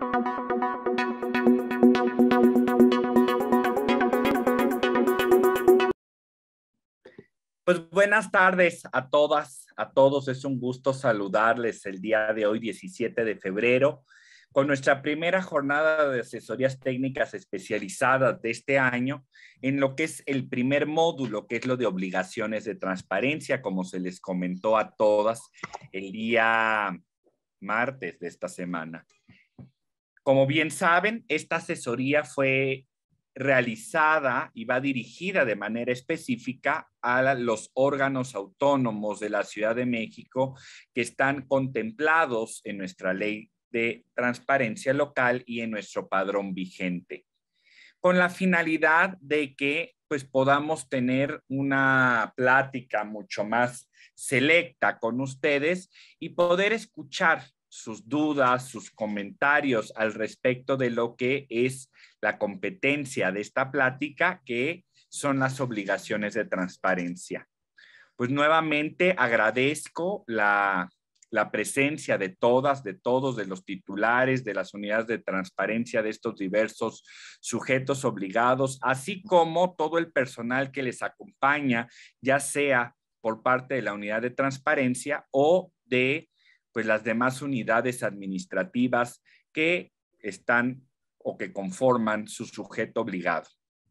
Pues buenas tardes a todas, a todos. Es un gusto saludarles el día de hoy, 17 de febrero, con nuestra primera jornada de asesorías técnicas especializadas de este año en lo que es el primer módulo, que es lo de obligaciones de transparencia, como se les comentó a todas el día martes de esta semana. Como bien saben, esta asesoría fue realizada y va dirigida de manera específica a los órganos autónomos de la Ciudad de México que están contemplados en nuestra ley de transparencia local y en nuestro padrón vigente, con la finalidad de que pues podamos tener una plática mucho más selecta con ustedes y poder escuchar sus dudas, sus comentarios al respecto de lo que es la competencia de esta plática, que son las obligaciones de transparencia. Pues nuevamente agradezco la presencia de todas, de todos, de los titulares, de las unidades de transparencia de estos diversos sujetos obligados, así como todo el personal que les acompaña, ya sea por parte de la unidad de transparencia o de pues, las demás unidades administrativas que están o que conforman su sujeto obligado.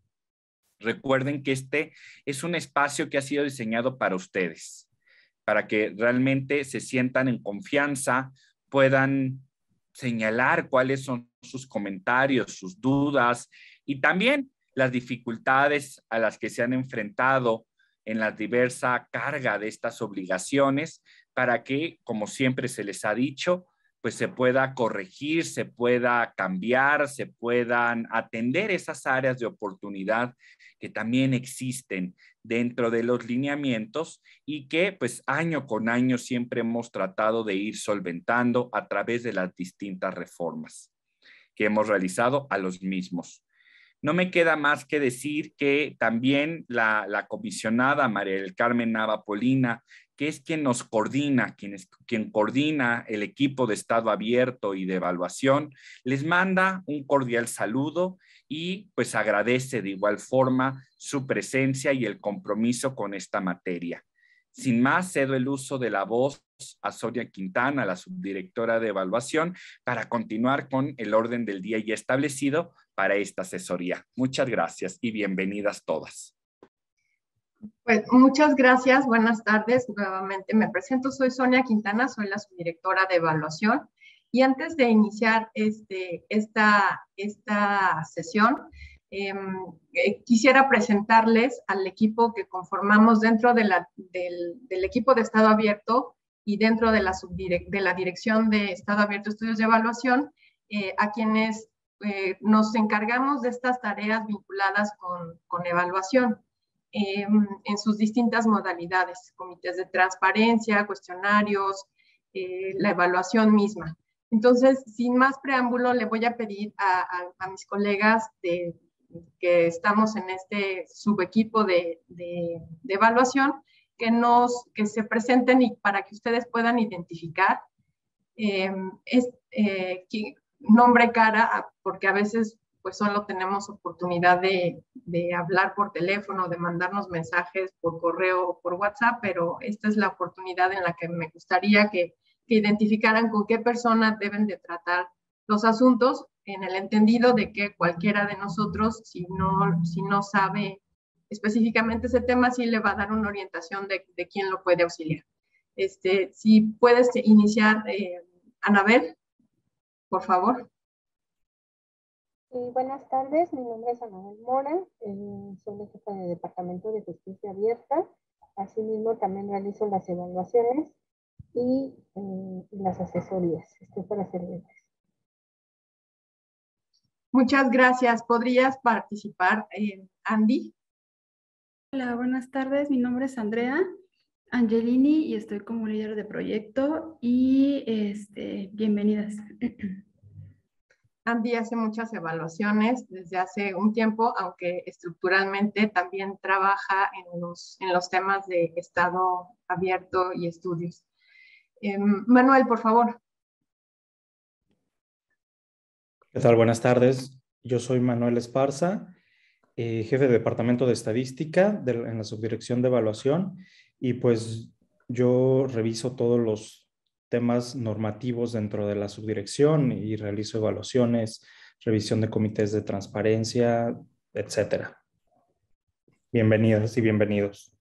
Recuerden que este es un espacio que ha sido diseñado para ustedes, para que realmente se sientan en confianza, puedan señalar cuáles son sus comentarios, sus dudas y también las dificultades a las que se han enfrentado en la diversa carga de estas obligaciones, para que, como siempre se les ha dicho, pues se pueda corregir, se pueda cambiar, se puedan atender esas áreas de oportunidad que también existen dentro de los lineamientos y que pues año con año siempre hemos tratado de ir solventando a través de las distintas reformas que hemos realizado a los mismos. No me queda más que decir que también la comisionada María del Carmen Nava Polina, que es quien nos coordina, quien coordina el equipo de Estado Abierto y de evaluación, les manda un cordial saludo y pues agradece de igual forma su presencia y el compromiso con esta materia. Sin más, cedo el uso de la voz a Sonia Quintana, la subdirectora de evaluación, para continuar con el orden del día ya establecido para esta asesoría. Muchas gracias y bienvenidas todas. Pues muchas gracias, buenas tardes. Nuevamente me presento, soy Sonia Quintana, soy la subdirectora de evaluación. Y antes de iniciar esta sesión, quisiera presentarles al equipo que conformamos dentro del equipo de Estado Abierto y dentro de la Dirección de Estado Abierto Estudios de Evaluación, a quienes nos encargamos de estas tareas vinculadas con evaluación. En sus distintas modalidades, comités de transparencia, cuestionarios, la evaluación misma. Entonces, sin más preámbulo, le voy a pedir a mis colegas que estamos en este subequipo de evaluación que se presenten y para que ustedes puedan identificar nombre, cara, porque a veces pues solo tenemos oportunidad de hablar por teléfono, de mandarnos mensajes por correo o por WhatsApp, pero esta es la oportunidad en la que me gustaría que identificaran con qué persona deben de tratar los asuntos, en el entendido de que cualquiera de nosotros, si no sabe específicamente ese tema, sí le va a dar una orientación de quién lo puede auxiliar. Si puedes iniciar, Anabel, por favor. Buenas tardes, mi nombre es Anabel Mora, soy la jefa de Departamento de Justicia Abierta. Asimismo, también realizo las evaluaciones y las asesorías. Estoy para servirles. Muchas gracias. ¿Podrías participar, Andy? Hola, buenas tardes. Mi nombre es Andrea Angelini y estoy como líder de proyecto y bienvenidas. Andy hace muchas evaluaciones desde hace un tiempo, aunque estructuralmente también trabaja en los temas de Estado Abierto y estudios. Manuel, por favor. ¿Qué tal? Buenas tardes. Yo soy Manuel Esparza, jefe de Departamento de Estadística en la Subdirección de Evaluación, y pues yo reviso todos los temas normativos dentro de la subdirección y realizo evaluaciones, revisión de comités de transparencia, etcétera. Bienvenidas y bienvenidos.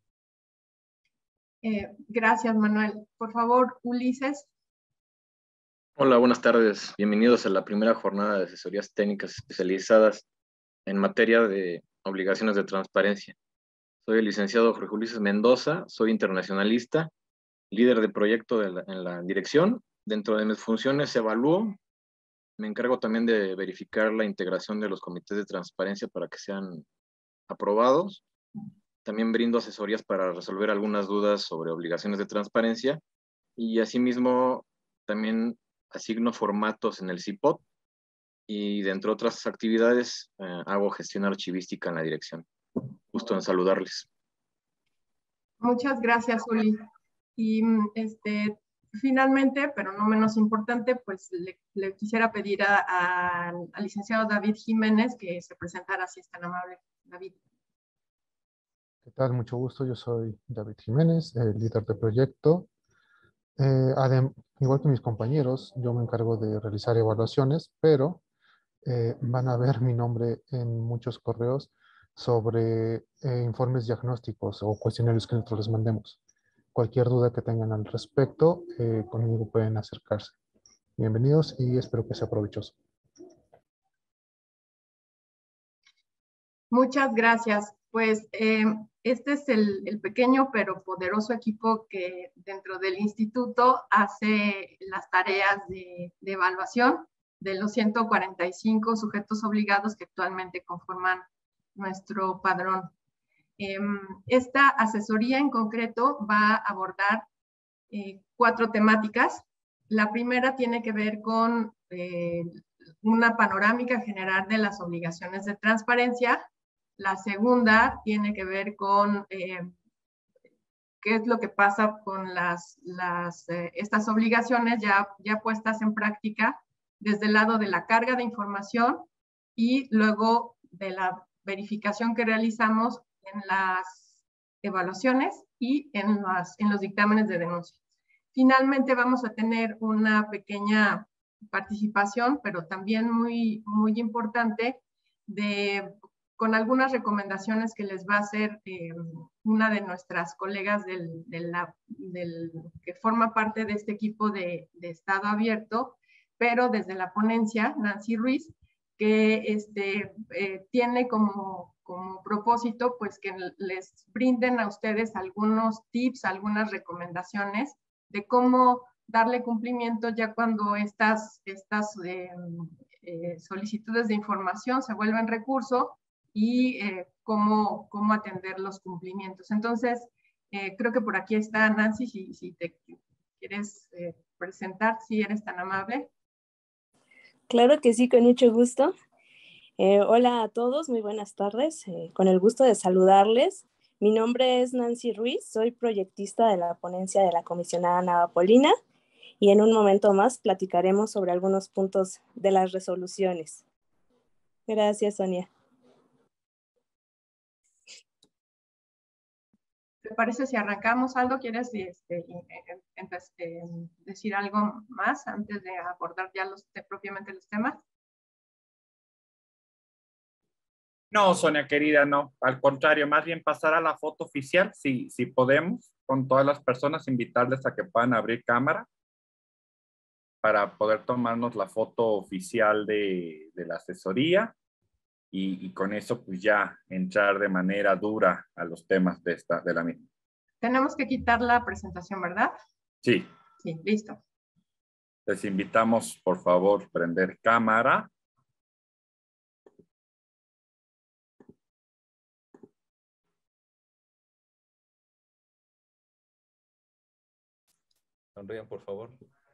Gracias, Manuel. Por favor, Ulises. Hola, buenas tardes. Bienvenidos a la primera jornada de asesorías técnicas especializadas en materia de obligaciones de transparencia. Soy el licenciado Jorge Ulises Mendoza, soy internacionalista, líder de proyecto en la dirección. Dentro de mis funciones evalúo, me encargo también de verificar la integración de los comités de transparencia para que sean aprobados. También brindo asesorías para resolver algunas dudas sobre obligaciones de transparencia y asimismo también asigno formatos en el CIPOT y dentro de otras actividades hago gestión archivística en la dirección. Gusto en saludarles. Muchas gracias, Uli. Y finalmente, pero no menos importante, pues le quisiera pedir al licenciado David Jiménez que se presentara, si es tan amable. David. ¿Qué tal? Mucho gusto. Yo soy David Jiménez, el líder de proyecto. Igual que mis compañeros, yo me encargo de realizar evaluaciones, pero van a ver mi nombre en muchos correos sobre informes diagnósticos o cuestionarios que nosotros les mandemos. Cualquier duda que tengan al respecto, conmigo pueden acercarse. Bienvenidos y espero que sea provechoso. Muchas gracias. Pues este es el pequeño pero poderoso equipo que dentro del instituto hace las tareas de evaluación de los 145 sujetos obligados que actualmente conforman nuestro padrón. Esta asesoría en concreto va a abordar 4 temáticas. La primera tiene que ver con una panorámica general de las obligaciones de transparencia. La segunda tiene que ver con qué es lo que pasa con estas obligaciones ya puestas en práctica desde el lado de la carga de información y luego de la verificación que realizamos en las evaluaciones y en los dictámenes de denuncia. Finalmente vamos a tener una pequeña participación, pero también muy, muy importante, con algunas recomendaciones que les va a hacer una de nuestras colegas que forma parte de este equipo de Estado Abierto, pero desde la ponencia, Nancy Ruiz, que tiene como propósito pues que les brinden a ustedes algunos tips, algunas recomendaciones de cómo darle cumplimiento ya cuando estas solicitudes de información se vuelven recurso y cómo atender los cumplimientos. Entonces, creo que por aquí está Nancy, si te quieres presentar, si eres tan amable. Claro que sí, con mucho gusto. Hola a todos, muy buenas tardes. Con el gusto de saludarles. Mi nombre es Nancy Ruiz, soy proyectista de la ponencia de la comisionada Nava Polina y en un momento más platicaremos sobre algunos puntos de las resoluciones. Gracias, Sonia. ¿Te parece si arrancamos, Aldo? ¿Quieres decir algo más antes de abordar ya propiamente los temas? No, Sonia querida, no. Al contrario, más bien pasar a la foto oficial, si podemos, con todas las personas, invitarles a que puedan abrir cámara para poder tomarnos la foto oficial de la asesoría y con eso pues ya entrar de manera dura a los temas de la misma. Tenemos que quitar la presentación, ¿verdad? Sí. Sí, listo. Les invitamos, por favor, prender cámara. Sonrían, por favor.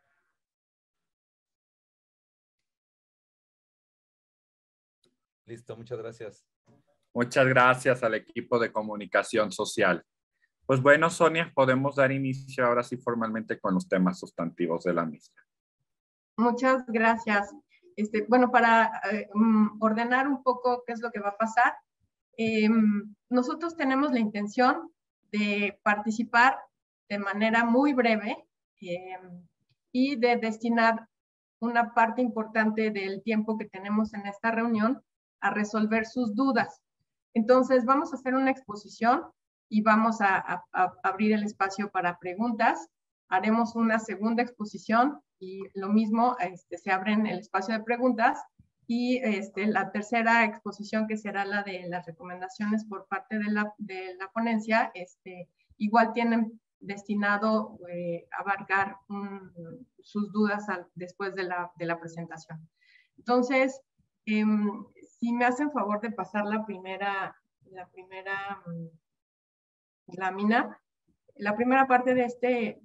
Listo, muchas gracias. Muchas gracias al equipo de comunicación social. Pues bueno, Sonia, podemos dar inicio ahora sí formalmente con los temas sustantivos de la misma. Muchas gracias. bueno, para ordenar un poco qué es lo que va a pasar, nosotros tenemos la intención de participar de manera muy breve y de destinar una parte importante del tiempo que tenemos en esta reunión a resolver sus dudas. Entonces, vamos a hacer una exposición y vamos a abrir el espacio para preguntas. Haremos una segunda exposición y lo mismo, se abren el espacio de preguntas. Y la tercera exposición, que será la de las recomendaciones por parte de la ponencia, igual tienen destinado abarcar sus dudas después de la presentación. Entonces, si me hacen favor de pasar la primera lámina, la primera parte de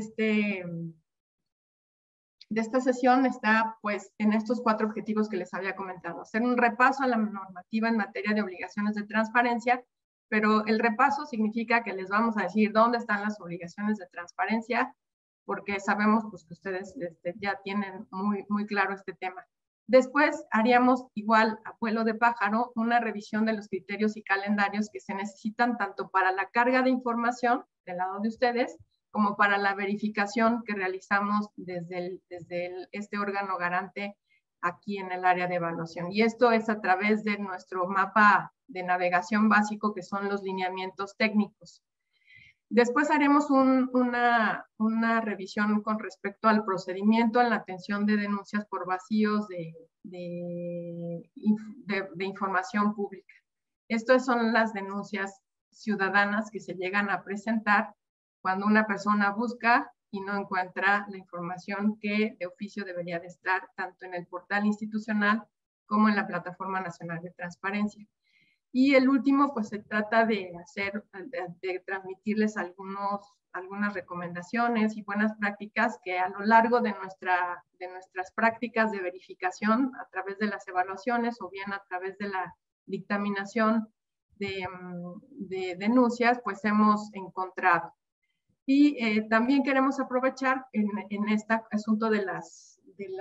esta sesión está pues en estos 4 objetivos que les había comentado. Hacer un repaso a la normativa en materia de obligaciones de transparencia, pero el repaso significa que les vamos a decir dónde están las obligaciones de transparencia, porque sabemos pues, que ustedes ya tienen muy claro este tema. Después haríamos igual a vuelo de pájaro una revisión de los criterios y calendarios que se necesitan tanto para la carga de información del lado de ustedes, como para la verificación que realizamos desde este órgano garante aquí en el área de evaluación. Y esto es a través de nuestro mapa de navegación básico, que son los lineamientos técnicos. Después haremos una revisión con respecto al procedimiento en la atención de denuncias por vacíos de información pública. Estas son las denuncias ciudadanas que se llegan a presentar cuando una persona busca y no encuentra la información que de oficio debería de estar tanto en el portal institucional como en la Plataforma Nacional de Transparencia. Y el último, pues se trata de transmitirles algunas recomendaciones y buenas prácticas que a lo largo de nuestras prácticas de verificación a través de las evaluaciones o bien a través de la dictaminación de denuncias, pues hemos encontrado. Y también queremos aprovechar en este asunto de las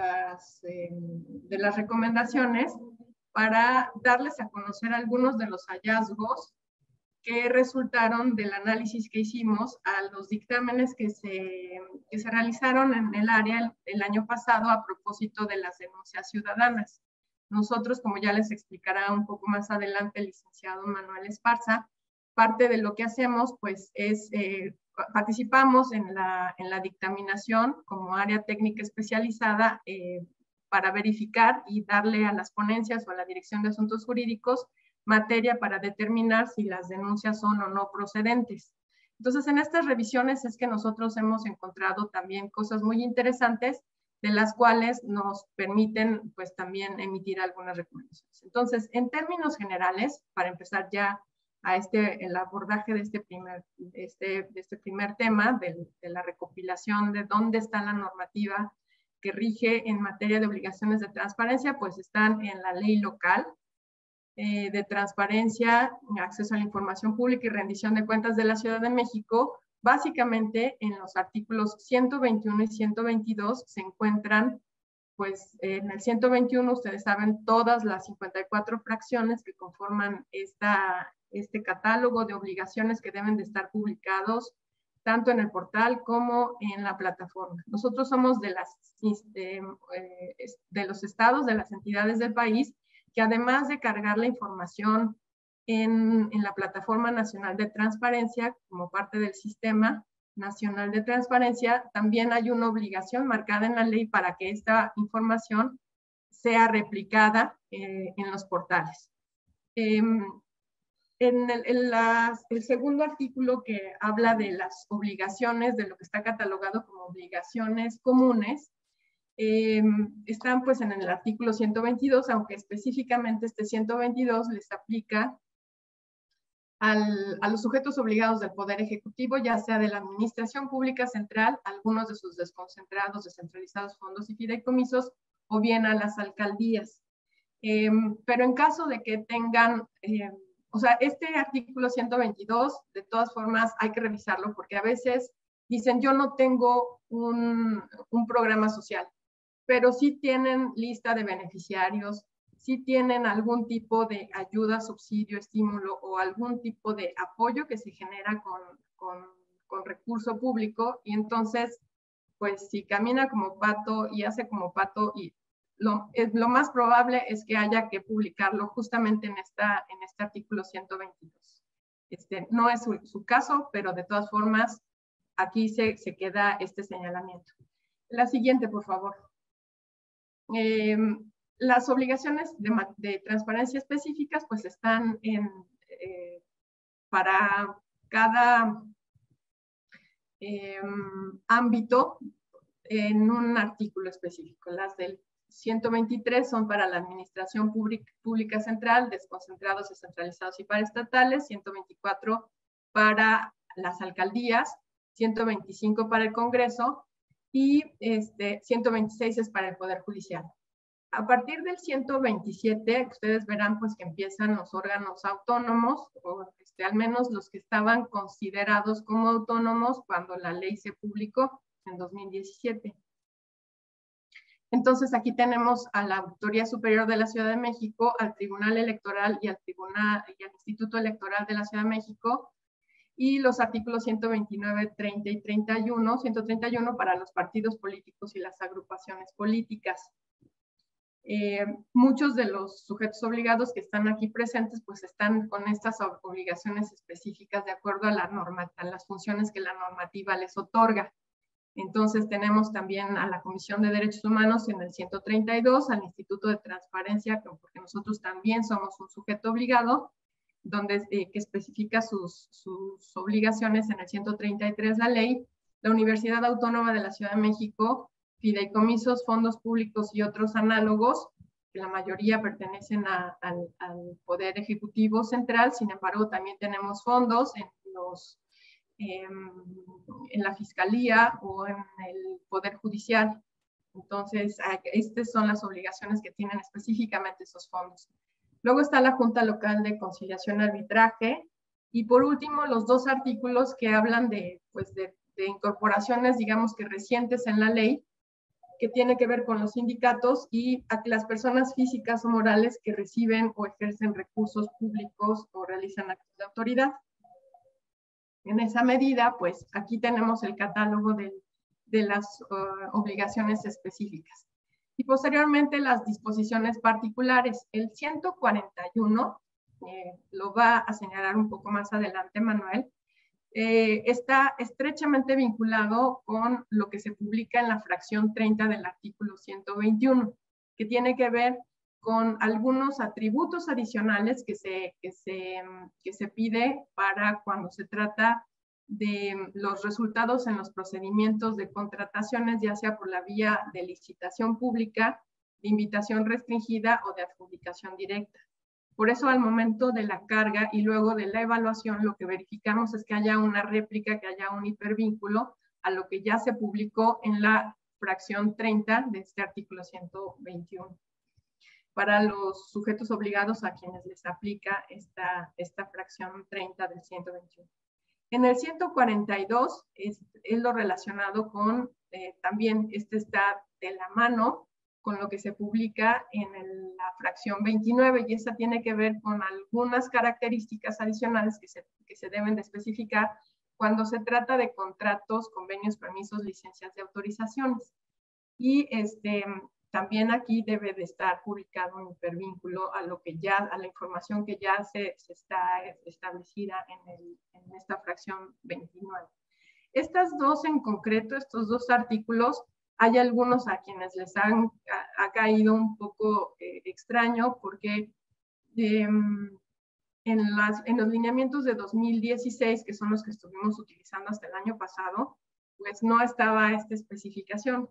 recomendaciones para darles a conocer algunos de los hallazgos que resultaron del análisis que hicimos a los dictámenes que se realizaron en el área el año pasado a propósito de las denuncias ciudadanas. Nosotros, como ya les explicará un poco más adelante el licenciado Manuel Esparza, parte de lo que hacemos pues es participamos en la dictaminación como área técnica especializada para verificar y darle a las ponencias o a la Dirección de Asuntos Jurídicos materia para determinar si las denuncias son o no procedentes. Entonces, en estas revisiones es que nosotros hemos encontrado también cosas muy interesantes de las cuales nos permiten pues también emitir algunas recomendaciones. Entonces, en términos generales, para empezar ya a el abordaje de este primer tema, de la recopilación de dónde está la normativa que rige en materia de obligaciones de transparencia, pues están en la ley local de transparencia, acceso a la información pública y rendición de cuentas de la Ciudad de México. Básicamente en los artículos 121 y 122 se encuentran, pues en el 121 ustedes saben todas las 54 fracciones que conforman este catálogo de obligaciones que deben de estar publicados tanto en el portal como en la plataforma. Nosotros somos de los estados, de las entidades del país, que además de cargar la información en la Plataforma Nacional de Transparencia, como parte del Sistema Nacional de Transparencia, también hay una obligación marcada en la ley para que esta información sea replicada en los portales. En el segundo artículo que habla de las obligaciones, de lo que está catalogado como obligaciones comunes, están pues en el artículo 122, aunque específicamente este 122 les aplica a los sujetos obligados del Poder Ejecutivo, ya sea de la Administración Pública Central, algunos de sus desconcentrados, descentralizados fondos y fideicomisos, o bien a las alcaldías. Pero en caso de que tengan... o sea, este artículo 122, de todas formas, hay que revisarlo porque a veces dicen, yo no tengo un programa social, pero sí tienen lista de beneficiarios, sí tienen algún tipo de ayuda, subsidio, estímulo o algún tipo de apoyo que se genera con recurso público, y entonces, pues si camina como pato y hace como pato, y lo más probable es que haya que publicarlo justamente en este artículo 122. No es su caso, pero de todas formas, aquí se queda este señalamiento. La siguiente, por favor. Las obligaciones de transparencia específicas pues están para cada ámbito en un artículo específico. Las del 123 son para la administración pública central, desconcentrados, descentralizados y paraestatales, 124 para las alcaldías, 125 para el Congreso y 126 es para el Poder Judicial. A partir del 127, ustedes verán pues que empiezan los órganos autónomos, o al menos los que estaban considerados como autónomos cuando la ley se publicó en 2017. Entonces aquí tenemos a la Auditoría Superior de la Ciudad de México, al Tribunal Electoral y al Instituto Electoral de la Ciudad de México, y los artículos 129, 30 y 31, 131 para los partidos políticos y las agrupaciones políticas. Muchos de los sujetos obligados que están aquí presentes pues están con estas obligaciones específicas de acuerdo a las funciones que la normativa les otorga. Entonces tenemos también a la Comisión de Derechos Humanos en el 132, al Instituto de Transparencia, porque nosotros también somos un sujeto obligado, donde que especifica sus obligaciones en el 133 la ley, la Universidad Autónoma de la Ciudad de México, fideicomisos, fondos públicos y otros análogos, que la mayoría pertenecen al Poder Ejecutivo Central. Sin embargo, también tenemos fondos en la Fiscalía o en el Poder Judicial. Entonces, estas son las obligaciones que tienen específicamente esos fondos. Luego está la Junta Local de Conciliación y Arbitraje. Y por último, los dos artículos que hablan de incorporaciones, digamos que recientes en la ley, que tiene que ver con los sindicatos y a las personas físicas o morales que reciben o ejercen recursos públicos o realizan actos de autoridad. En esa medida, pues aquí tenemos el catálogo de las obligaciones específicas. Y posteriormente las disposiciones particulares. El 141, lo va a señalar un poco más adelante Manuel, está estrechamente vinculado con lo que se publica en la fracción 30 del artículo 121, que tiene que ver con algunos atributos adicionales que se pide para cuando se trata de los resultados en los procedimientos de contrataciones, ya sea por la vía de licitación pública, de invitación restringida o de adjudicación directa. Por eso al momento de la carga y luego de la evaluación, lo que verificamos es que haya una réplica, que haya un hipervínculo a lo que ya se publicó en la fracción 30 de este artículo 121. Para los sujetos obligados a quienes les aplica esta fracción 30 del 121. En el 142 es lo relacionado con, también está de la mano con lo que se publica en la fracción 29, y esa tiene que ver con algunas características adicionales que se deben de especificar cuando se trata de contratos, convenios, permisos, licencias de autorizaciones. Y también aquí debe de estar publicado un hipervínculo a la información que ya se está establecida en esta fracción 29. Estas dos en concreto, estos dos artículos, hay algunos a quienes les ha caído un poco extraño porque en los lineamientos de 2016, que son los que estuvimos utilizando hasta el año pasado, pues no estaba esta especificación.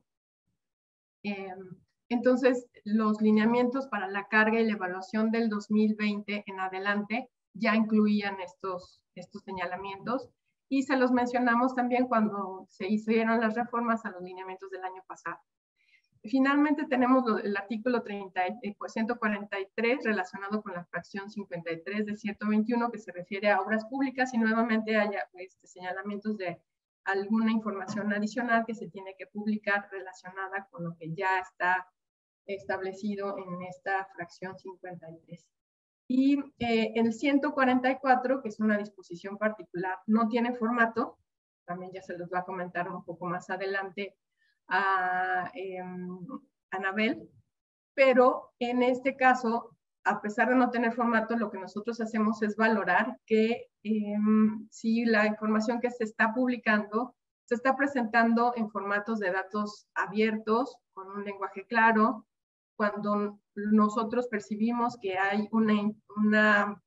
Entonces, los lineamientos para la carga y la evaluación del 2020 en adelante ya incluían estos señalamientos, y se los mencionamos también cuando se hicieron las reformas a los lineamientos del año pasado. Finalmente tenemos el artículo 143 relacionado con la fracción 53 del 121, que se refiere a obras públicas, y nuevamente hay señalamientos de alguna información adicional que se tiene que publicar relacionada con lo que ya está establecido en esta fracción 53. Y el 144, que es una disposición particular, no tiene formato, también ya se los va a comentar un poco más adelante a Anabel, pero en este caso, a pesar de no tener formato, lo que nosotros hacemos es valorar que si la información que se está publicando se está presentando en formatos de datos abiertos, con un lenguaje claro, cuando nosotros percibimos que hay una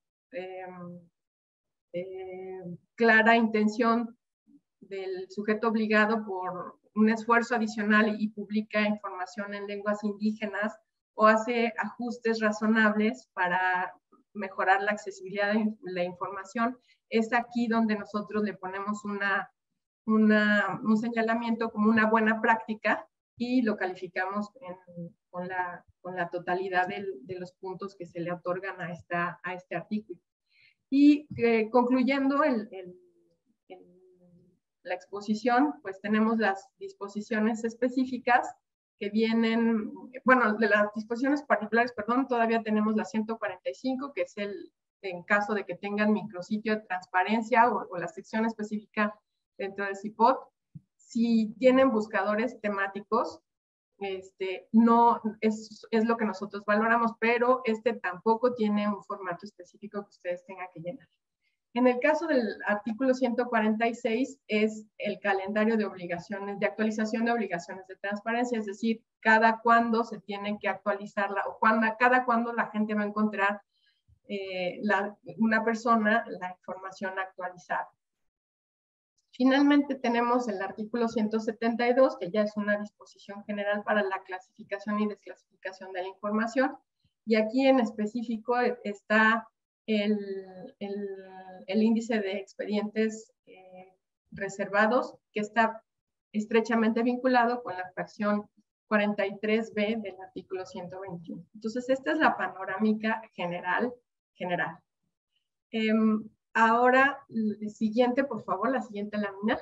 clara intención del sujeto obligado por un esfuerzo adicional y publica información en lenguas indígenas o hace ajustes razonables para mejorar la accesibilidad de la información, es aquí donde nosotros le ponemos un señalamiento como una buena práctica y lo calificamos con la totalidad de los puntos que se le otorgan a este artículo. Y concluyendo la exposición, pues tenemos las disposiciones específicas que vienen, bueno, de las disposiciones particulares, perdón, todavía tenemos la 145, que es en caso de que tengan micrositio de transparencia o la sección específica dentro del CIPOT. Si tienen buscadores temáticos, no es lo que nosotros valoramos, pero tampoco tiene un formato específico que ustedes tengan que llenar. En el caso del artículo 146 es el calendario de obligaciones, de actualización de obligaciones de transparencia, es decir, cada cuándo se tiene que actualizarla o cada cuándo la gente va a encontrar una persona la información actualizada. Finalmente tenemos el artículo 172, que ya es una disposición general para la clasificación y desclasificación de la información. Y aquí en específico está el índice de expedientes reservados, que está estrechamente vinculado con la fracción 43B del artículo 121. Entonces, esta es la panorámica general. Ahora, el siguiente, por favor, la siguiente lámina.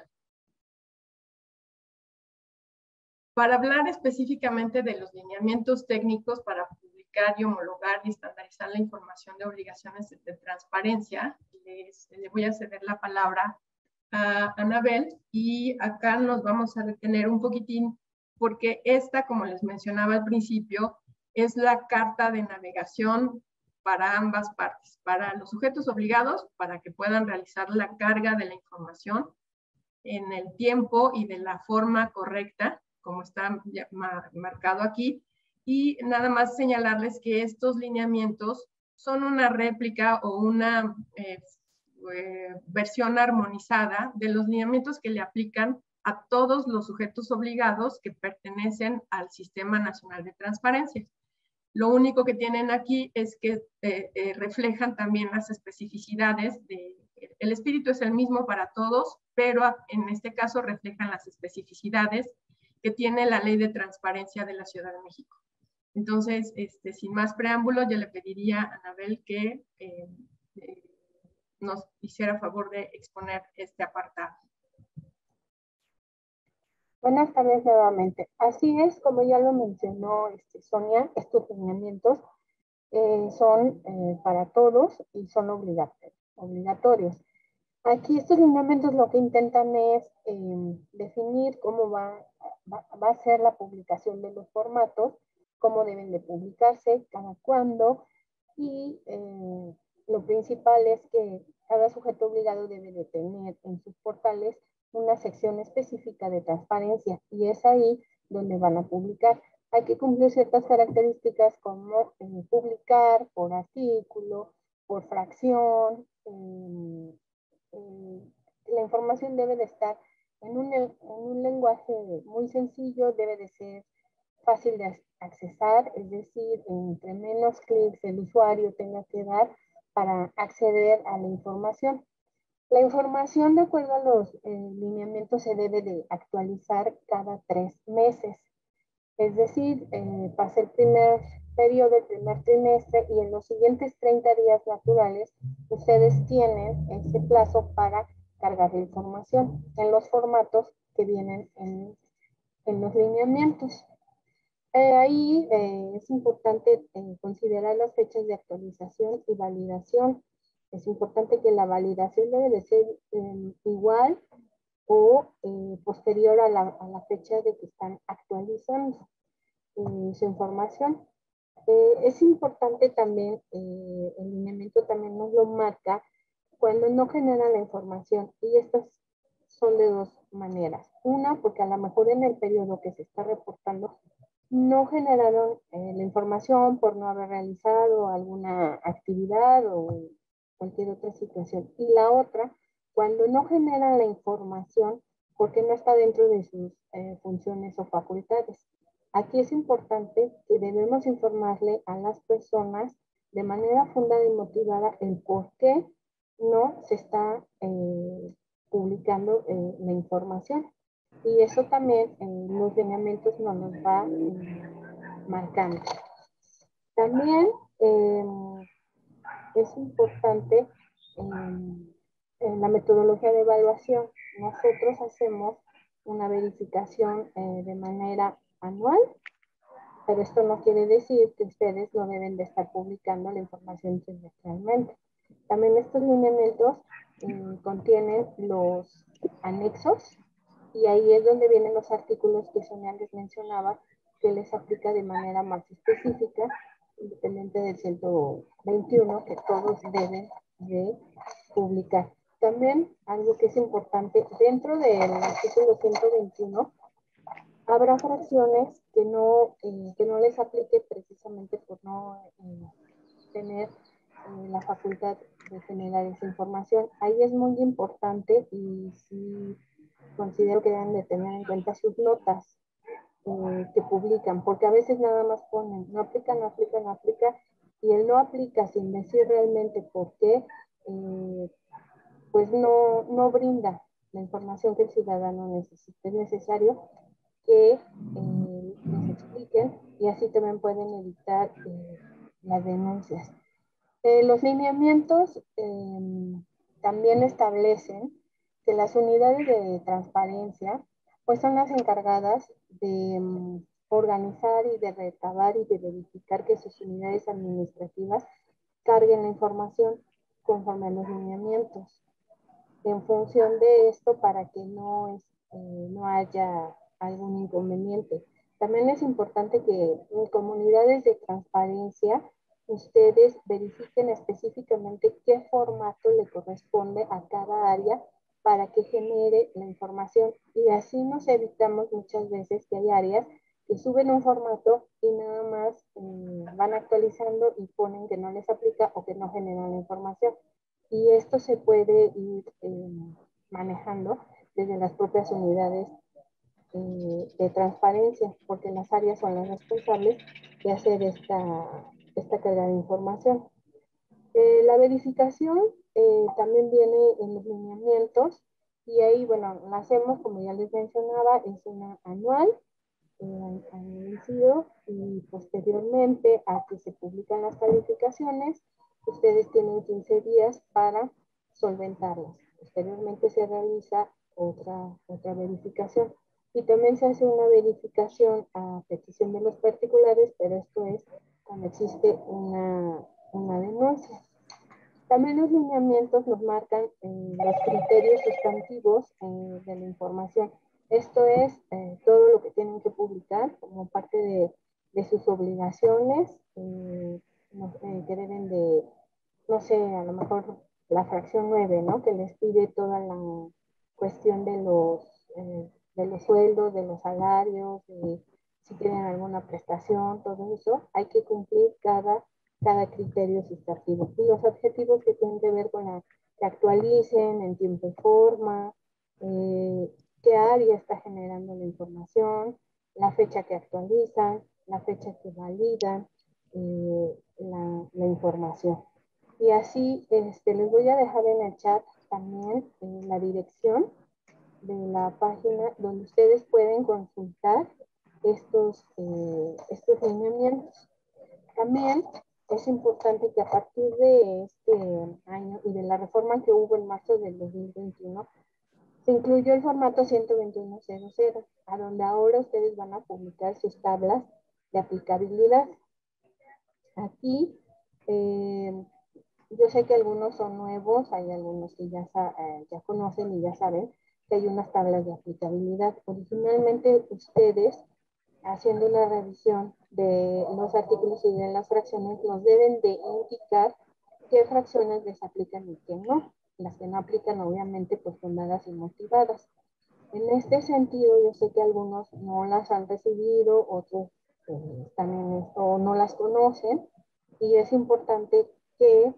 Para hablar específicamente de los lineamientos técnicos para publicar y homologar y estandarizar la información de obligaciones de transparencia, le voy a ceder la palabra a Anabel, y acá nos vamos a detener un poquitín porque esta, como les mencionaba al principio, es la carta de navegación para ambas partes, para los sujetos obligados, para que puedan realizar la carga de la información en el tiempo y de la forma correcta, como está marcado aquí, y nada más señalarles que estos lineamientos son una réplica o una versión armonizada de los lineamientos que le aplican a todos los sujetos obligados que pertenecen al Sistema Nacional de Transparencia. Lo único que tienen aquí es que reflejan también las especificidades. El espíritu es el mismo para todos, pero en este caso reflejan las especificidades que tiene la Ley de Transparencia de la Ciudad de México. Entonces, sin más preámbulo, yo le pediría a Anabel que nos hiciera favor de exponer este apartado. Buenas tardes nuevamente. Así es, como ya lo mencionó Sonia, estos lineamientos son para todos y son obligatorios. Aquí estos lineamientos lo que intentan es definir cómo va a ser la publicación de los formatos, cómo deben de publicarse, cada cuándo, y lo principal es que cada sujeto obligado debe de tener en sus portales una sección específica de transparencia, y es ahí donde van a publicar. Hay que cumplir ciertas características como publicar por artículo, por fracción. La información debe de estar en un lenguaje muy sencillo, debe de ser fácil de accesar, es decir, entre menos clics el usuario tenga que dar para acceder a la información. La información, de acuerdo a los lineamientos, se debe de actualizar cada 3 meses. Es decir, pasa el primer periodo, el primer trimestre, y en los siguientes 30 días naturales, ustedes tienen ese plazo para cargar la información en los formatos que vienen en los lineamientos. Ahí es importante considerar las fechas de actualización y validación. Es importante que la validación debe de ser igual o posterior a la fecha de que están actualizando su información. Es importante también, el lineamiento también nos lo marca cuando no genera la información, y estas son de dos maneras. Una, porque a lo mejor en el periodo que se está reportando no generaron la información por no haber realizado alguna actividad o cualquier otra situación. Y la otra, cuando no generan la información porque no está dentro de sus funciones o facultades. Aquí es importante que debemos informarle a las personas de manera fundada y motivada el por qué no se está publicando la información. Y eso también los lineamientos nos los va marcando. También es importante en la metodología de evaluación. Nosotros hacemos una verificación de manera anual, pero esto no quiere decir que ustedes no deben de estar publicando la información trimestralmente. También estos lineamientos contienen los anexos, y ahí es donde vienen los artículos que Sonia les mencionaba, que les aplica de manera más específica, independiente del 121, que todos deben de publicar. También algo que es importante, dentro del artículo 121, habrá fracciones que no les aplique precisamente por no tener la facultad de generar esa información. Ahí es muy importante, y sí considero que deben de tener en cuenta sus notas que publican, porque a veces nada más ponen no aplica, no aplica, no aplica, y el no aplica sin decir realmente por qué, pues no brinda la información que el ciudadano necesita. Es necesario que les expliquen, y así también pueden evitar las denuncias. Los lineamientos también establecen que las unidades de transparencia pues son las encargadas de organizar y de recabar y de verificar que sus unidades administrativas carguen la información conforme a los lineamientos. En función de esto, para que no haya algún inconveniente. También es importante que en comunidades de transparencia ustedes verifiquen específicamente qué formato le corresponde a cada área para que genere la información, y así nos evitamos muchas veces que hay áreas que suben un formato y nada más van actualizando y ponen que no les aplica o que no generan la información. Y esto se puede ir manejando desde las propias unidades de transparencia, porque las áreas son las responsables de hacer esta carga de información. La verificación también viene en los lineamientos, y ahí, bueno, la hacemos, como ya les mencionaba, es una anual, al inicio, y posteriormente a que se publican las calificaciones, ustedes tienen 15 días para solventarlas. Posteriormente se realiza otra verificación. Y también se hace una verificación a petición de los particulares, pero esto es cuando existe una denuncia. También los lineamientos nos marcan los criterios sustantivos de la información. Esto es todo lo que tienen que publicar como parte de sus obligaciones, que deben de, no sé, a lo mejor la fracción 9, ¿no? Que les pide toda la cuestión de los sueldos, de los salarios, si tienen alguna prestación, todo eso. Hay que cumplir cada criterio sustantivo. Y los objetivos que tienen que ver con que actualicen en tiempo y forma, qué área está generando la información, la fecha que actualizan, la fecha que validan la información. Y así les voy a dejar en el chat también la dirección de la página donde ustedes pueden consultar estos lineamientos. También es importante que a partir de este año y de la reforma que hubo en marzo del 2021, se incluyó el formato 121.00, a donde ahora ustedes van a publicar sus tablas de aplicabilidad. Aquí, yo sé que algunos son nuevos, hay algunos que ya conocen y ya saben que hay unas tablas de aplicabilidad. Originalmente ustedes, haciendo una revisión de los artículos y de las fracciones, nos deben de indicar qué fracciones les aplican y qué no. Las que no aplican, obviamente, pues fundadas y motivadas. En este sentido, yo sé que algunos no las han recibido, otros también o no las conocen, y es importante que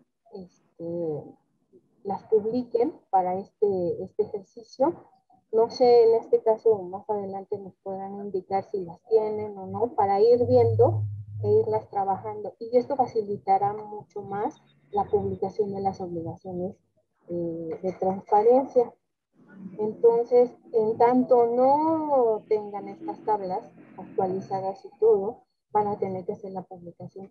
las publiquen para este ejercicio. No sé, en este caso, más adelante nos podrán indicar si las tienen o no, para ir viendo e irlas trabajando. Y esto facilitará mucho más la publicación de las obligaciones de transparencia. Entonces, en tanto no tengan estas tablas actualizadas y todo, van a tener que hacer la publicación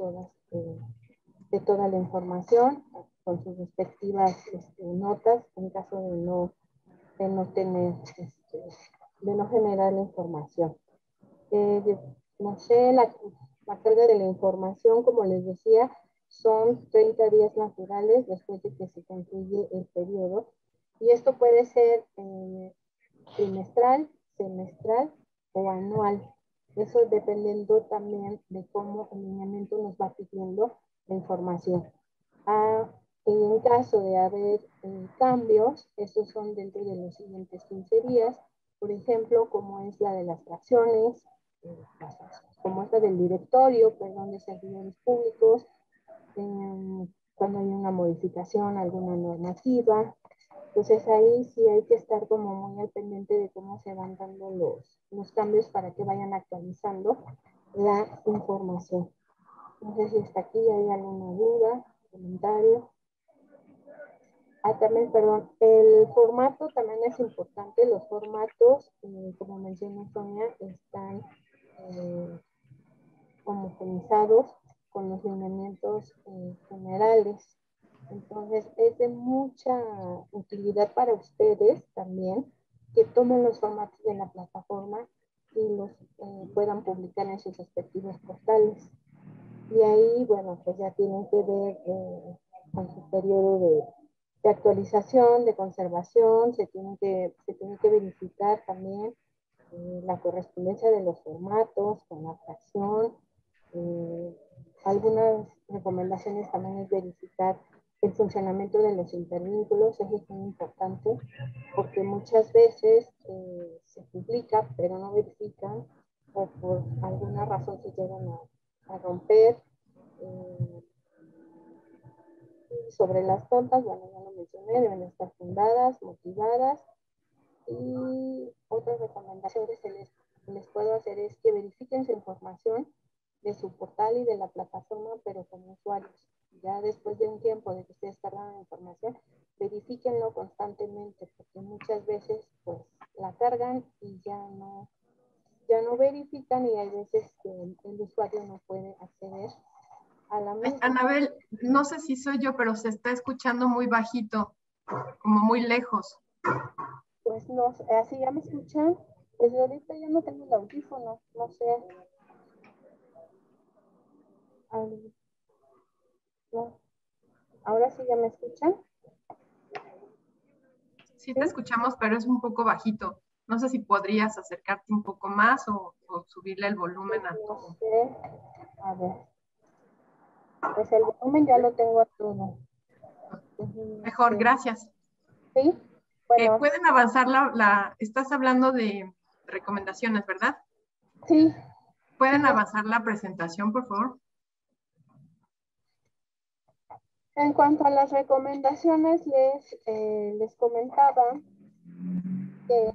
de toda la información con sus respectivas notas en caso de no tener, de no generar la información. No sé, la carga de la información, como les decía, son 30 días naturales después de que se concluye el periodo. Y esto puede ser trimestral, semestral o anual. Eso dependiendo también de cómo el lineamiento nos va pidiendo la información. En caso de haber cambios, estos son dentro de los siguientes 15 días, por ejemplo, como es la de las fracciones, como es la del directorio, perdón, de servidores públicos, cuando hay una modificación, alguna normativa. Entonces ahí sí hay que estar como muy al pendiente de cómo se van dando los cambios para que vayan actualizando la información. No sé si hasta aquí hay alguna duda, comentario. También, perdón, el formato también es importante. Los formatos, como mencionó Sonia, están homogenizados con los lineamientos generales. Entonces, es de mucha utilidad para ustedes también que tomen los formatos de la plataforma y los puedan publicar en sus respectivos portales. Y ahí, bueno, pues ya tienen que ver con su periodo de actualización, de conservación, se tiene que verificar también la correspondencia de los formatos con la fracción. Algunas recomendaciones también es verificar el funcionamiento de los intervínculos. Eso es muy importante porque muchas veces se publica pero no verifican o por alguna razón se llegan a romper. Sobre las tontas, bueno, ya lo mencioné, deben estar fundadas, motivadas. Y otra recomendación que les puedo hacer es que verifiquen su información de su portal y de la plataforma, pero como usuarios. Ya después de un tiempo de que ustedes cargan la información, verifíquenlo constantemente, porque muchas veces pues la cargan y ya no verifican y hay veces que el usuario no puede acceder a la misma. Anabel, no sé si soy yo, pero se está escuchando muy bajito, como muy lejos. Pues no, así ya me escuchan. Pues ahorita ya no tengo el audífono, no sé. No. Ahora sí ya me escuchan. Sí te escuchamos, pero es un poco bajito. No sé si podrías acercarte un poco más o subirle el volumen a todo. No sé. A ver. Pues el volumen ya lo tengo a todo. Mejor, gracias. Sí. Bueno. ¿Pueden avanzar estás hablando de recomendaciones, ¿verdad? Sí. ¿Pueden avanzar la presentación, por favor? En cuanto a las recomendaciones, les comentaba que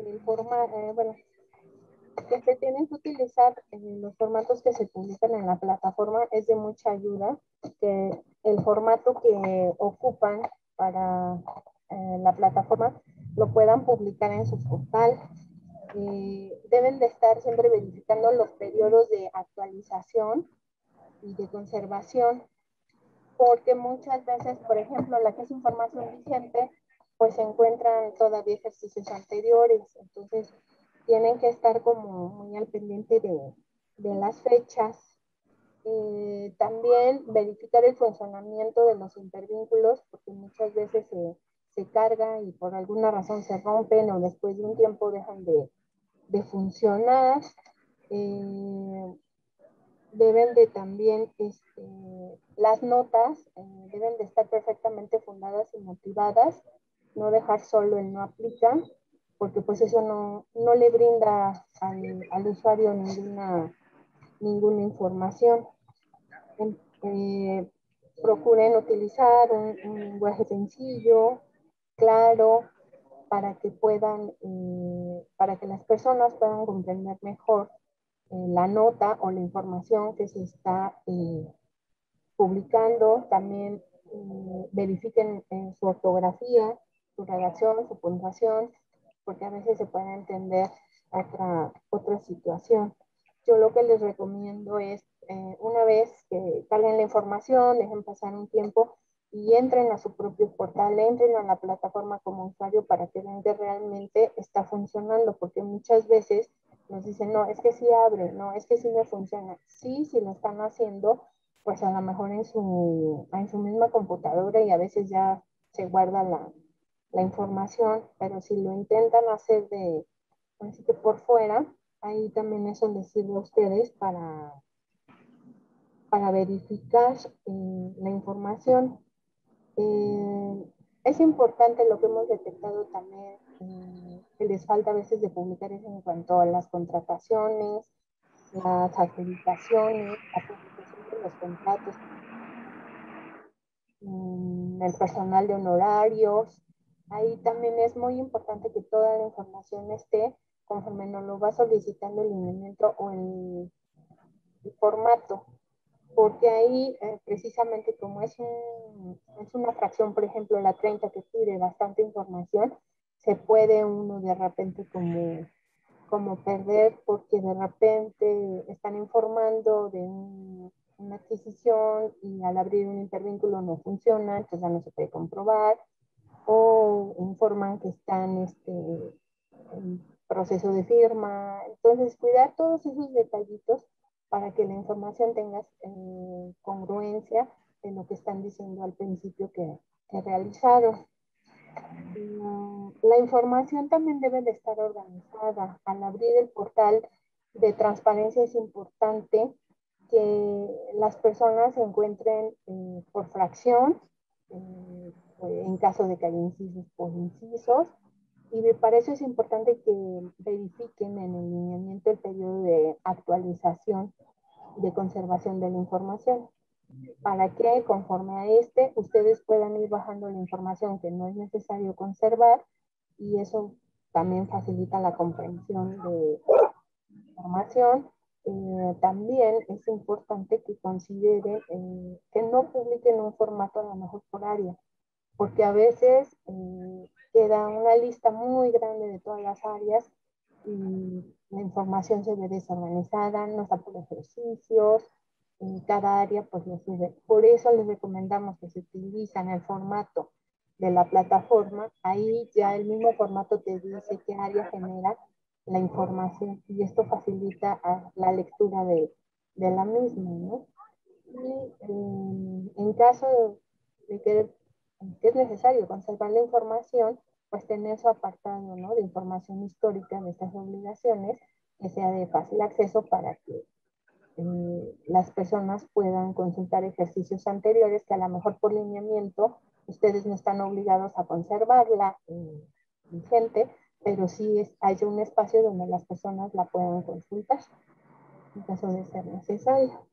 que se tienen que utilizar los formatos que se publican en la plataforma. Es de mucha ayuda que el formato que ocupan para la plataforma lo puedan publicar en su portal. Deben de estar siempre verificando los periodos de actualización y de conservación, porque muchas veces, por ejemplo, la que es información vigente, pues se encuentran todavía ejercicios anteriores, entonces tienen que estar como muy al pendiente de las fechas. También verificar el funcionamiento de los intervínculos, porque muchas veces se carga y por alguna razón se rompen o después de un tiempo dejan de funcionar. Deben de también, las notas deben de estar perfectamente fundadas y motivadas, no dejar solo el no aplica, porque pues eso no le brinda al usuario ninguna información. Procuren utilizar un lenguaje sencillo, claro, para que para que las personas puedan comprender mejor la nota o la información que se está publicando. También verifiquen su ortografía, su redacción, su puntuación, porque a veces se puede entender otra situación. Yo lo que les recomiendo es, una vez que carguen la información, dejen pasar un tiempo y entren a su propio portal, entren a la plataforma como usuario para que vean que realmente está funcionando, porque muchas veces nos dicen, no, es que sí abre, no, es que sí me funciona. Sí, si lo están haciendo, pues a lo mejor en su misma computadora y a veces ya se guarda la información, pero si lo intentan hacer así que por fuera, ahí también eso les sirve a ustedes para verificar la información. Es importante lo que hemos detectado también, que les falta a veces de publicar es en cuanto a las contrataciones, las acreditaciones, la publicación de los contratos, el personal de honorarios. Ahí también es muy importante que toda la información esté conforme nos lo va solicitando el lineamiento o el formato, porque ahí precisamente como es una fracción, por ejemplo, la 30 que pide bastante información, se puede uno de repente como perder, porque de repente están informando de una adquisición y al abrir un intervínculo no funciona, entonces ya no se puede comprobar, o informan que están en proceso de firma. Entonces, cuidar todos esos detallitos para que la información tenga congruencia en lo que están diciendo al principio que realizaron. La información también debe de estar organizada. Al abrir el portal de transparencia es importante que las personas se encuentren por fracción, en caso de que haya incisos por incisos, y para eso es importante que verifiquen en el lineamiento el periodo de actualización de conservación de la información, para que conforme a ustedes puedan ir bajando la información que no es necesario conservar, y eso también facilita la comprensión de información. También es importante que consideren que no publiquen un formato a lo mejor por área, porque a veces queda una lista muy grande de todas las áreas y la información se ve desorganizada, no está por ejercicios, cada área pues lo sube. Por eso les recomendamos que se utilizan el formato de la plataforma. Ahí ya el mismo formato te dice qué área genera la información y esto facilita la lectura de la misma, ¿no? Y en caso de que es necesario conservar la información, pues tener su apartado, ¿no?, de información histórica de estas obligaciones, que sea de fácil acceso para que las personas puedan consultar ejercicios anteriores que a lo mejor por lineamiento ustedes no están obligados a conservarla vigente, pero sí haya un espacio donde las personas la puedan consultar en caso de ser necesario.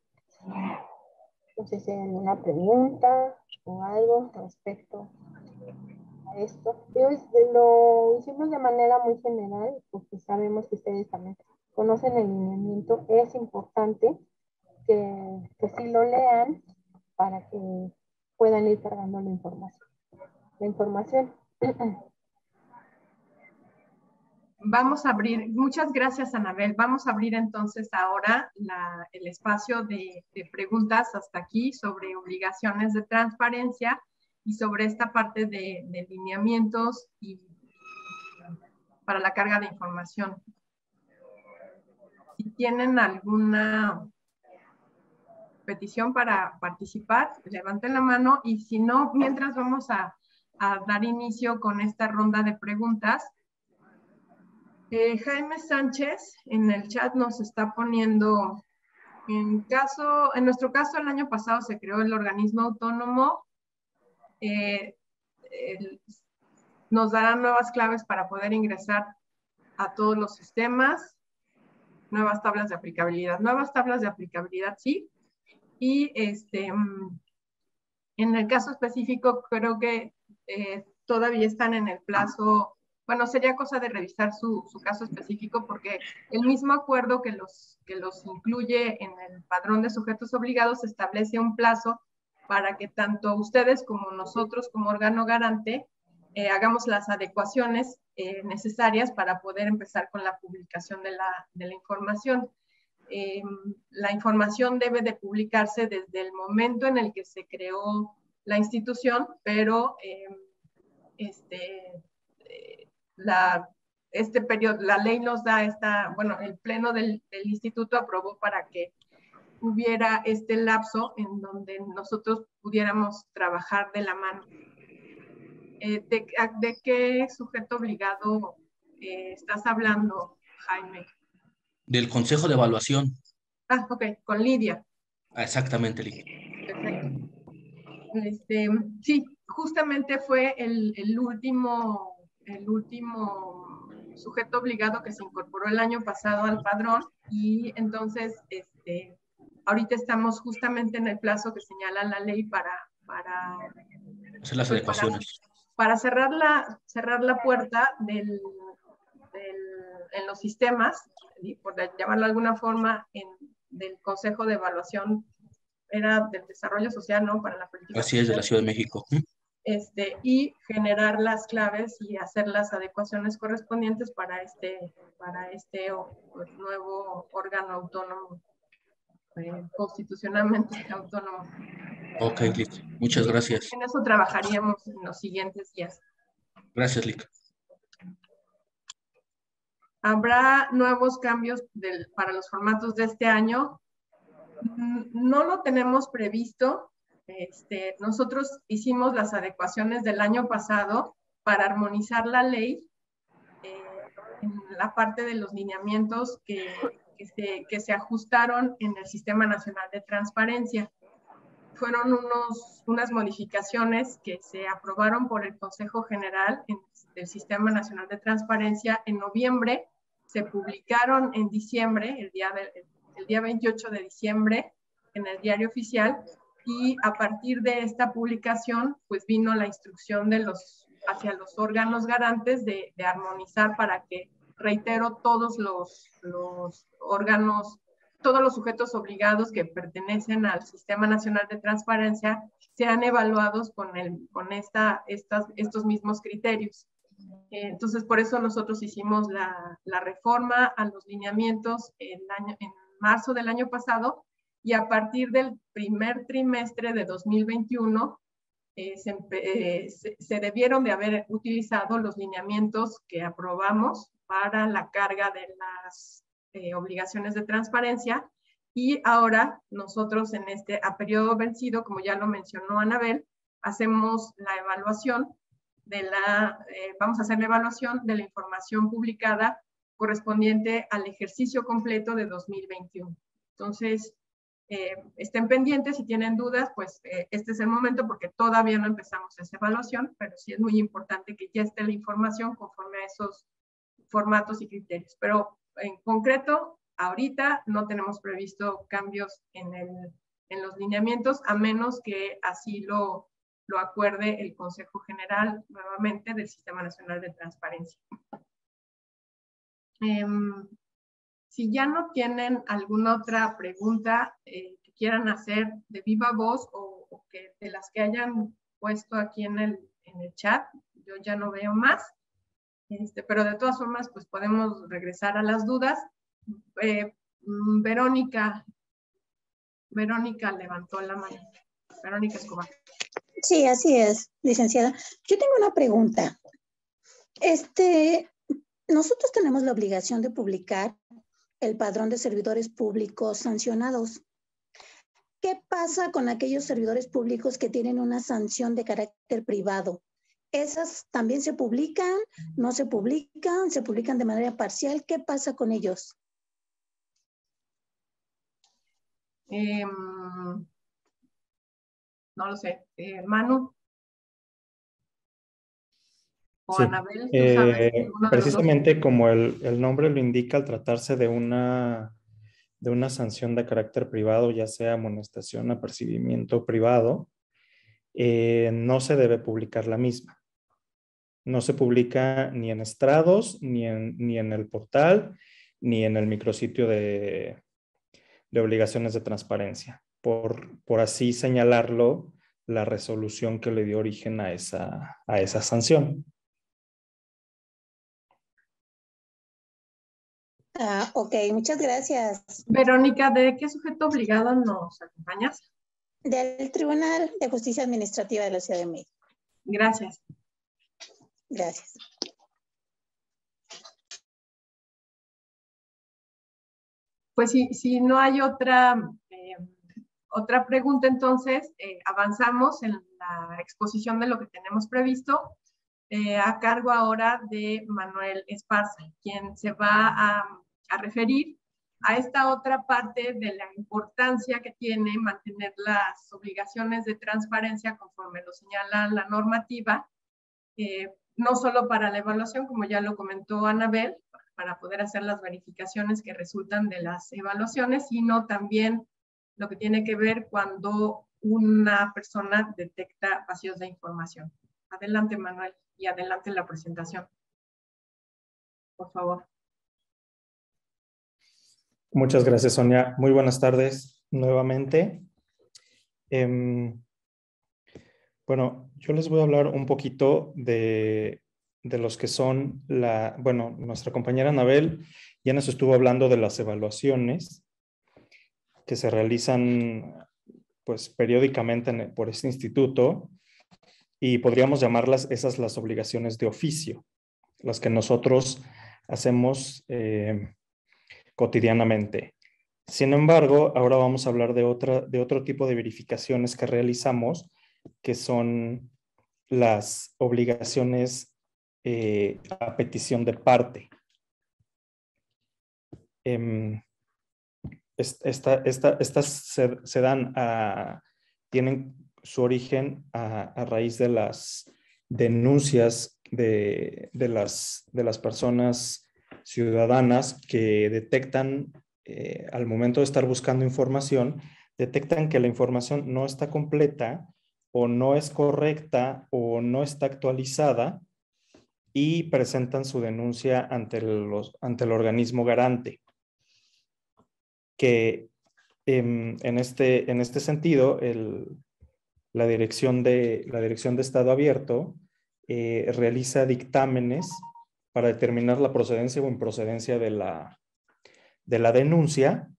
No sé si hay alguna pregunta o algo respecto a esto. Lo hicimos de manera muy general porque sabemos que ustedes también conocen el lineamiento. Es importante que sí lo lean para que puedan ir cargando la información. Vamos a abrir, muchas gracias, Anabel. Vamos a abrir entonces ahora el espacio de preguntas hasta aquí sobre obligaciones de transparencia y sobre esta parte de lineamientos y para la carga de información. Si tienen alguna petición para participar, levanten la mano, y si no, mientras vamos a dar inicio con esta ronda de preguntas. Jaime Sánchez en el chat nos está poniendo, en nuestro caso el año pasado se creó el organismo autónomo, nos darán nuevas claves para poder ingresar a todos los sistemas, nuevas tablas de aplicabilidad, sí. Y en el caso específico creo que todavía están en el plazo. Bueno, sería cosa de revisar su caso específico, porque el mismo acuerdo que los incluye en el padrón de sujetos obligados establece un plazo para que tanto ustedes como nosotros como órgano garante hagamos las adecuaciones necesarias para poder empezar con la publicación de la información. La información debe de publicarse desde el momento en el que se creó la institución, pero la ley nos da el pleno del instituto aprobó para que hubiera este lapso en donde nosotros pudiéramos trabajar de la mano. ¿De qué sujeto obligado estás hablando, Jaime? Del Consejo de Evaluación. Ah, ok, con Lidia. Exactamente, Lidia. Perfecto. Sí, justamente fue el último sujeto obligado que se incorporó el año pasado al padrón, y entonces ahorita estamos justamente en el plazo que señala la ley para hacer las adecuaciones. Para cerrar la puerta en los sistemas, por llamarlo de alguna forma, del Consejo de Evaluación, era del Desarrollo Social, ¿no? Para la política Así es, de la Ciudad de México. Y generar las claves y hacer las adecuaciones correspondientes para este nuevo órgano autónomo, constitucionalmente autónomo. Ok, listo. Muchas gracias. En eso trabajaríamos en los siguientes días. Gracias, Lic. ¿Habrá nuevos cambios para los formatos de este año? No lo tenemos previsto. Nosotros hicimos las adecuaciones del año pasado para armonizar la ley en la parte de los lineamientos que se ajustaron en el Sistema Nacional de Transparencia. Fueron unas modificaciones que se aprobaron por el Consejo General del Sistema Nacional de Transparencia en noviembre, se publicaron en diciembre, el día 28 de diciembre, en el Diario Oficial, y a partir de esta publicación, pues vino la instrucción hacia los órganos garantes de armonizar para que, reitero, todos los órganos, todos los sujetos obligados que pertenecen al Sistema Nacional de Transparencia sean evaluados con estos mismos criterios. Entonces, por eso nosotros hicimos la reforma a los lineamientos en marzo del año pasado, y a partir del primer trimestre de 2021 se debieron de haber utilizado los lineamientos que aprobamos para la carga de las obligaciones de transparencia, y ahora nosotros a periodo vencido, como ya lo mencionó Anabel, hacemos la evaluación vamos a hacer la evaluación de la información publicada correspondiente al ejercicio completo de 2021. Entonces, estén pendientes, si tienen dudas, pues este es el momento, porque todavía no empezamos esa evaluación, pero sí es muy importante que ya esté la información conforme a esos formatos y criterios. Pero en concreto, ahorita no tenemos previsto cambios en los lineamientos, a menos que así lo acuerde el Consejo General nuevamente del Sistema Nacional de Transparencia. Si ya no tienen alguna otra pregunta que quieran hacer de viva voz, o que de las que hayan puesto aquí en el chat, yo ya no veo más. Pero de todas formas, pues podemos regresar a las dudas. Verónica levantó la mano. Verónica Escobar. Sí, así es, licenciada. Yo tengo una pregunta. Nosotros tenemos la obligación de publicar el padrón de servidores públicos sancionados. ¿Qué pasa con aquellos servidores públicos que tienen una sanción de carácter privado? ¿Esas también se publican? ¿No se publican? ¿Se publican de manera parcial? ¿Qué pasa con ellos? No lo sé. Manu. O Sí, Anabel, ¿tú sabes alguno de los dos? precisamente como el nombre lo indica, al tratarse de una sanción de carácter privado, ya sea amonestación, apercibimiento privado, no se debe publicar la misma. No se publica ni en estrados, ni en el portal, ni en el micrositio de obligaciones de transparencia. Por así señalarlo, la resolución que le dio origen a esa sanción. Ok, muchas gracias. Verónica, ¿de qué sujeto obligado nos acompañas? Del Tribunal de Justicia Administrativa de la Ciudad de México. Gracias. Gracias. Pues si no hay otra pregunta, entonces avanzamos en la exposición de lo que tenemos previsto, a cargo ahora de Manuel Esparza, quien se va a referir a esta otra parte de la importancia que tiene mantener las obligaciones de transparencia conforme lo señala la normativa, no solo para la evaluación, como ya lo comentó Anabel, para poder hacer las verificaciones que resultan de las evaluaciones, sino también lo que tiene que ver cuando una persona detecta vacíos de información. Adelante, Manuel, y adelante la presentación. Por favor. Muchas gracias, Sonia. Muy buenas tardes nuevamente. Bueno, yo les voy a hablar un poquito de los que son nuestra compañera Anabel ya nos estuvo hablando de las evaluaciones que se realizan pues periódicamente por este instituto, y podríamos llamarlas esas las obligaciones de oficio, las que nosotros hacemos cotidianamente. Sin embargo, ahora vamos a hablar de otro tipo de verificaciones que realizamos, que son las obligaciones a petición de parte. Estas se dan tienen su origen a raíz de las denuncias de las personas ciudadanas que detectan, al momento de estar buscando información, detectan que la información no está completa o no es correcta o no está actualizada y presentan su denuncia ante el organismo garante, que en este sentido la Dirección de Estado Abierto realiza dictámenes para determinar la procedencia o improcedencia de la denuncia,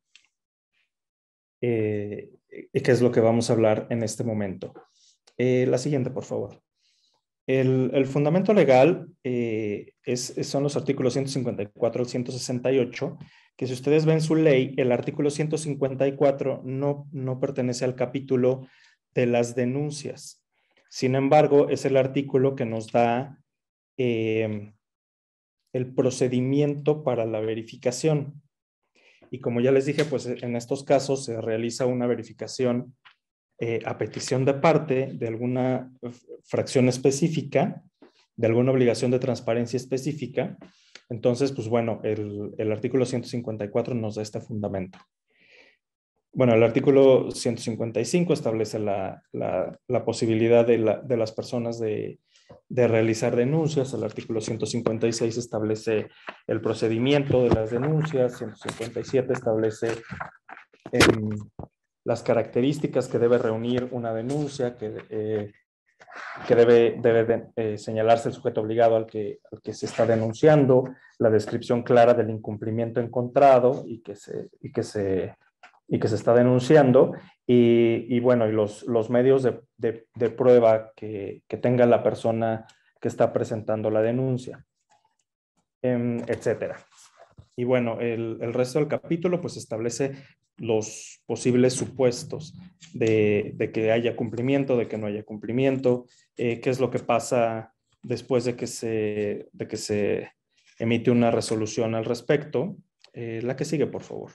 que es lo que vamos a hablar en este momento. La siguiente, por favor. El fundamento legal son los artículos 154 al 168, que si ustedes ven su ley, el artículo 154 no pertenece al capítulo de las denuncias. Sin embargo, es el artículo que nos da el procedimiento para la verificación. Y como ya les dije, pues en estos casos se realiza una verificación a petición de parte de alguna fracción específica, de alguna obligación de transparencia específica. Entonces, pues bueno, el artículo 154 nos da este fundamento. Bueno, el artículo 155 establece la posibilidad de las personas de realizar denuncias. El artículo 156 establece el procedimiento de las denuncias. 157 establece las características que debe reunir una denuncia, que que debe señalarse el sujeto obligado al que se está denunciando, la descripción clara del incumplimiento encontrado y que se está denunciando, y bueno, y los medios de prueba que tenga la persona que está presentando la denuncia, etcétera. Y bueno, el resto del capítulo pues establece los posibles supuestos de que haya cumplimiento, de que no haya cumplimiento, qué es lo que pasa después de que se emite una resolución al respecto. La que sigue, por favor.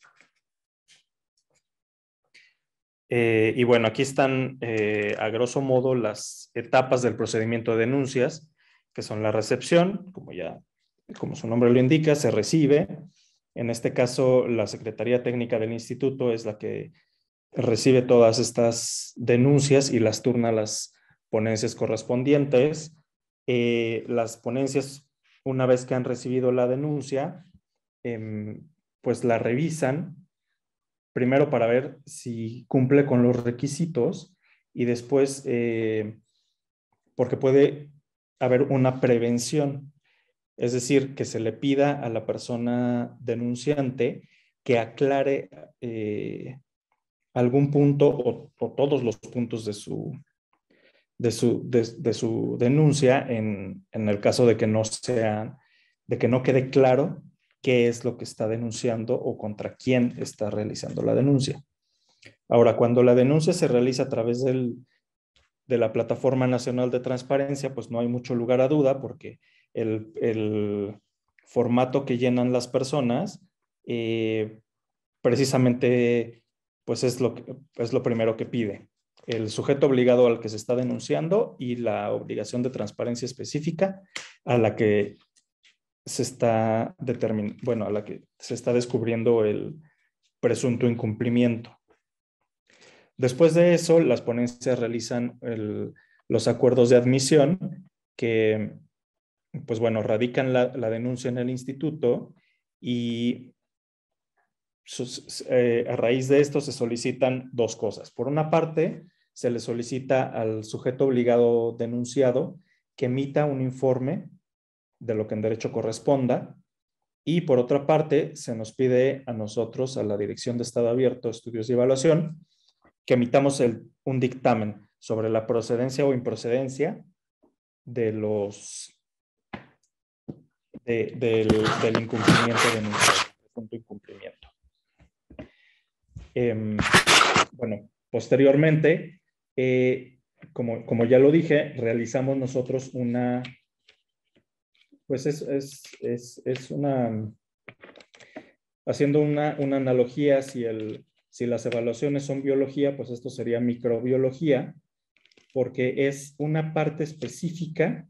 Y bueno, aquí están a grosso modo las etapas del procedimiento de denuncias, que son la recepción, como su nombre lo indica, se recibe. En este caso, la Secretaría Técnica del Instituto es la que recibe todas estas denuncias y las turna a las ponencias correspondientes. Las ponencias, una vez que han recibido la denuncia, pues la revisan, primero para ver si cumple con los requisitos y después porque puede haber una prevención. Es decir, que se le pida a la persona denunciante que aclare algún punto o todos los puntos de su denuncia en el caso de que no quede claro qué es lo que está denunciando o contra quién está realizando la denuncia. Ahora, cuando la denuncia se realiza a través de la Plataforma Nacional de Transparencia, pues no hay mucho lugar a duda porque el formato que llenan las personas precisamente pues es lo primero que pide. El sujeto obligado al que se está denunciando y la obligación de transparencia específica a la que se está a la que se está descubriendo el presunto incumplimiento. Después de eso, las ponencias realizan los acuerdos de admisión que, pues bueno, radican la denuncia en el instituto y a raíz de esto se solicitan dos cosas. Por una parte, se le solicita al sujeto obligado denunciado que emita un informe de lo que en derecho corresponda, y por otra parte, se nos pide a nosotros, a la Dirección de Estado Abierto, Estudios y Evaluación, que emitamos un dictamen sobre la procedencia o improcedencia del incumplimiento denunciado, del punto incumplimiento. Bueno, posteriormente, como ya lo dije, realizamos nosotros haciendo una analogía, si las evaluaciones son biología, pues esto sería microbiología, porque es una parte específica,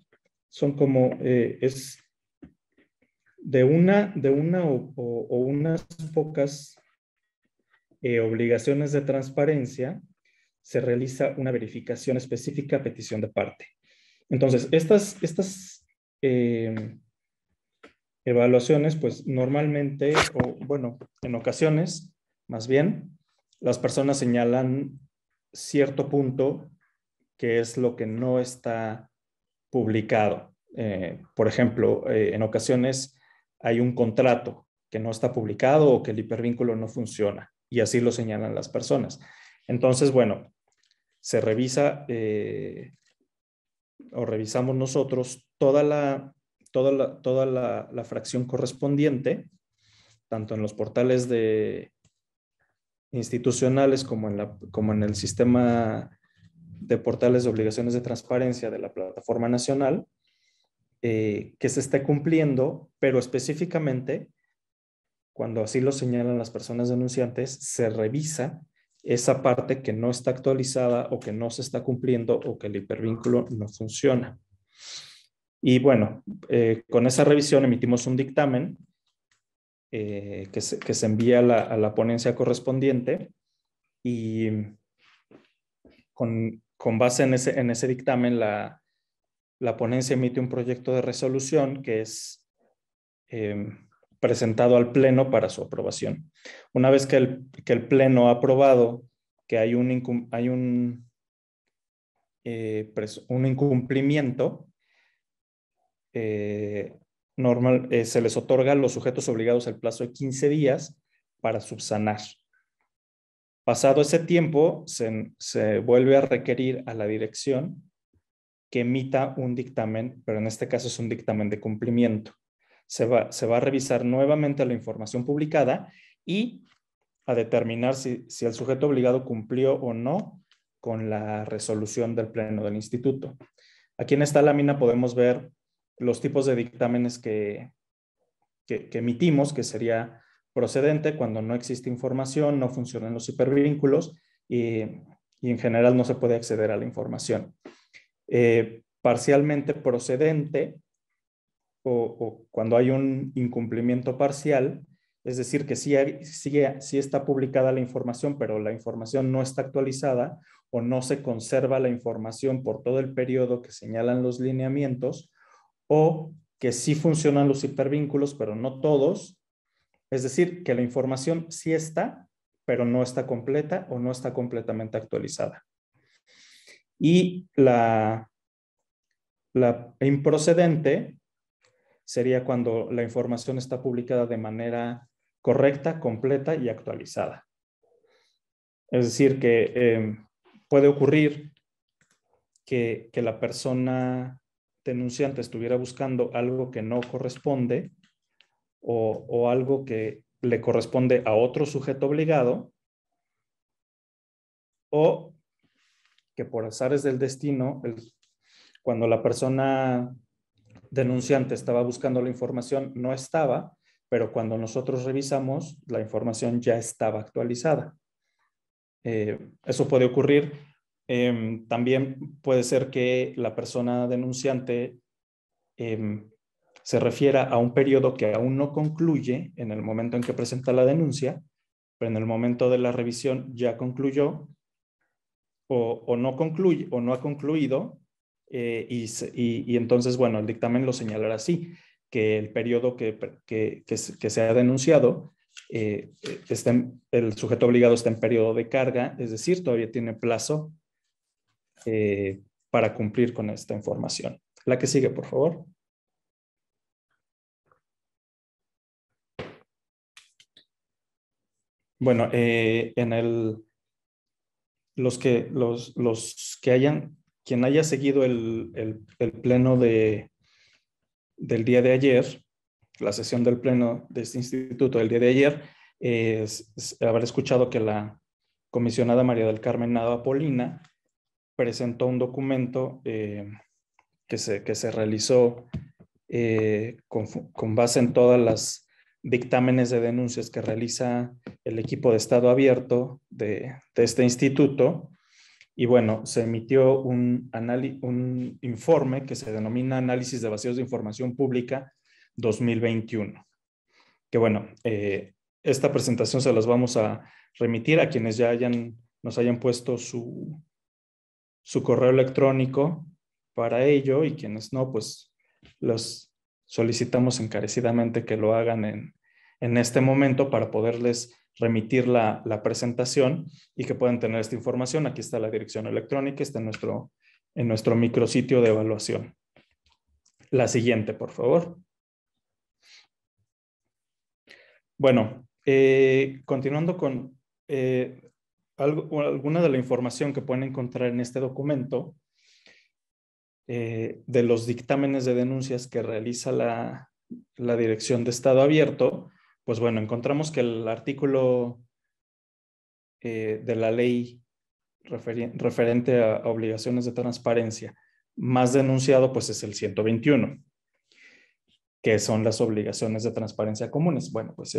es de una o unas pocas obligaciones de transparencia, se realiza una verificación específica a petición de parte. Entonces, estas evaluaciones, pues normalmente, en ocasiones, más bien, las personas señalan cierto punto que es lo que no está publicado. Por ejemplo, en ocasiones hay un contrato que no está publicado o que el hipervínculo no funciona, y así lo señalan las personas. Entonces, bueno, se revisa o revisamos nosotros toda la fracción correspondiente, tanto en los portales institucionales como en el sistema de portales de obligaciones de transparencia de la Plataforma Nacional, que se esté cumpliendo, pero específicamente, cuando así lo señalan las personas denunciantes, se revisa esa parte que no está actualizada o que no se está cumpliendo o que el hipervínculo no funciona. Y bueno, con esa revisión emitimos un dictamen que se envía a la ponencia correspondiente, y con base en ese dictamen la ponencia emite un proyecto de resolución que es presentado al Pleno para su aprobación. Una vez que el Pleno ha aprobado que hay un incumplimiento, se les otorga a los sujetos obligados el plazo de 15 días para subsanar. Pasado ese tiempo, se vuelve a requerir a la dirección que emita un dictamen, pero en este caso es un dictamen de cumplimiento. Se va a revisar nuevamente la información publicada y a determinar si el sujeto obligado cumplió o no con la resolución del Pleno del Instituto. Aquí en esta lámina podemos ver los tipos de dictámenes que emitimos, que sería procedente cuando no existe información, no funcionan los hipervínculos y en general no se puede acceder a la información. Parcialmente procedente o cuando hay un incumplimiento parcial, es decir, que sí está publicada la información, pero la información no está actualizada o no se conserva la información por todo el periodo que señalan los lineamientos, o que sí funcionan los hipervínculos, pero no todos. Es decir, que la información sí está, pero no está completa o no está completamente actualizada. Y la improcedente sería cuando la información está publicada de manera correcta, completa y actualizada. Es decir, que puede ocurrir que la persona denunciante estuviera buscando algo que no corresponde o algo que le corresponde a otro sujeto obligado, o que por azares del destino, cuando la persona denunciante estaba buscando la información no estaba, pero cuando nosotros revisamos la información ya estaba actualizada. Eso puede ocurrir. También puede ser que la persona denunciante se refiera a un periodo que aún no concluye en el momento en que presenta la denuncia, pero en el momento de la revisión ya concluyó o no concluye o no ha concluido, y entonces, bueno, el dictamen lo señalará así, que el periodo que se ha denunciado, el sujeto obligado está en periodo de carga, es decir, todavía tiene plazo para cumplir con esta información. La que sigue, por favor. Bueno, quien haya seguido el pleno del día de ayer, la sesión del pleno de este instituto del día de ayer, habrá escuchado que la comisionada María del Carmen Nava Polina presentó un documento que se realizó con base en todas las dictámenes de denuncias que realiza el equipo de Estado Abierto de este instituto. Y bueno, se emitió un informe que se denomina Análisis de Vacíos de Información Pública 2021. Que bueno, esta presentación se las vamos a remitir a quienes ya nos hayan puesto su correo electrónico para ello, y quienes no, pues los solicitamos encarecidamente que lo hagan en este momento para poderles remitir la presentación y que puedan tener esta información. Aquí está la dirección electrónica, está en nuestro micrositio de evaluación. La siguiente, por favor. Bueno, continuando con alguna de la información que pueden encontrar en este documento, de los dictámenes de denuncias que realiza la Dirección de Estado Abierto, pues bueno, encontramos que el artículo de la ley referente a obligaciones de transparencia más denunciado pues es el 121, que son las obligaciones de transparencia comunes. Bueno, pues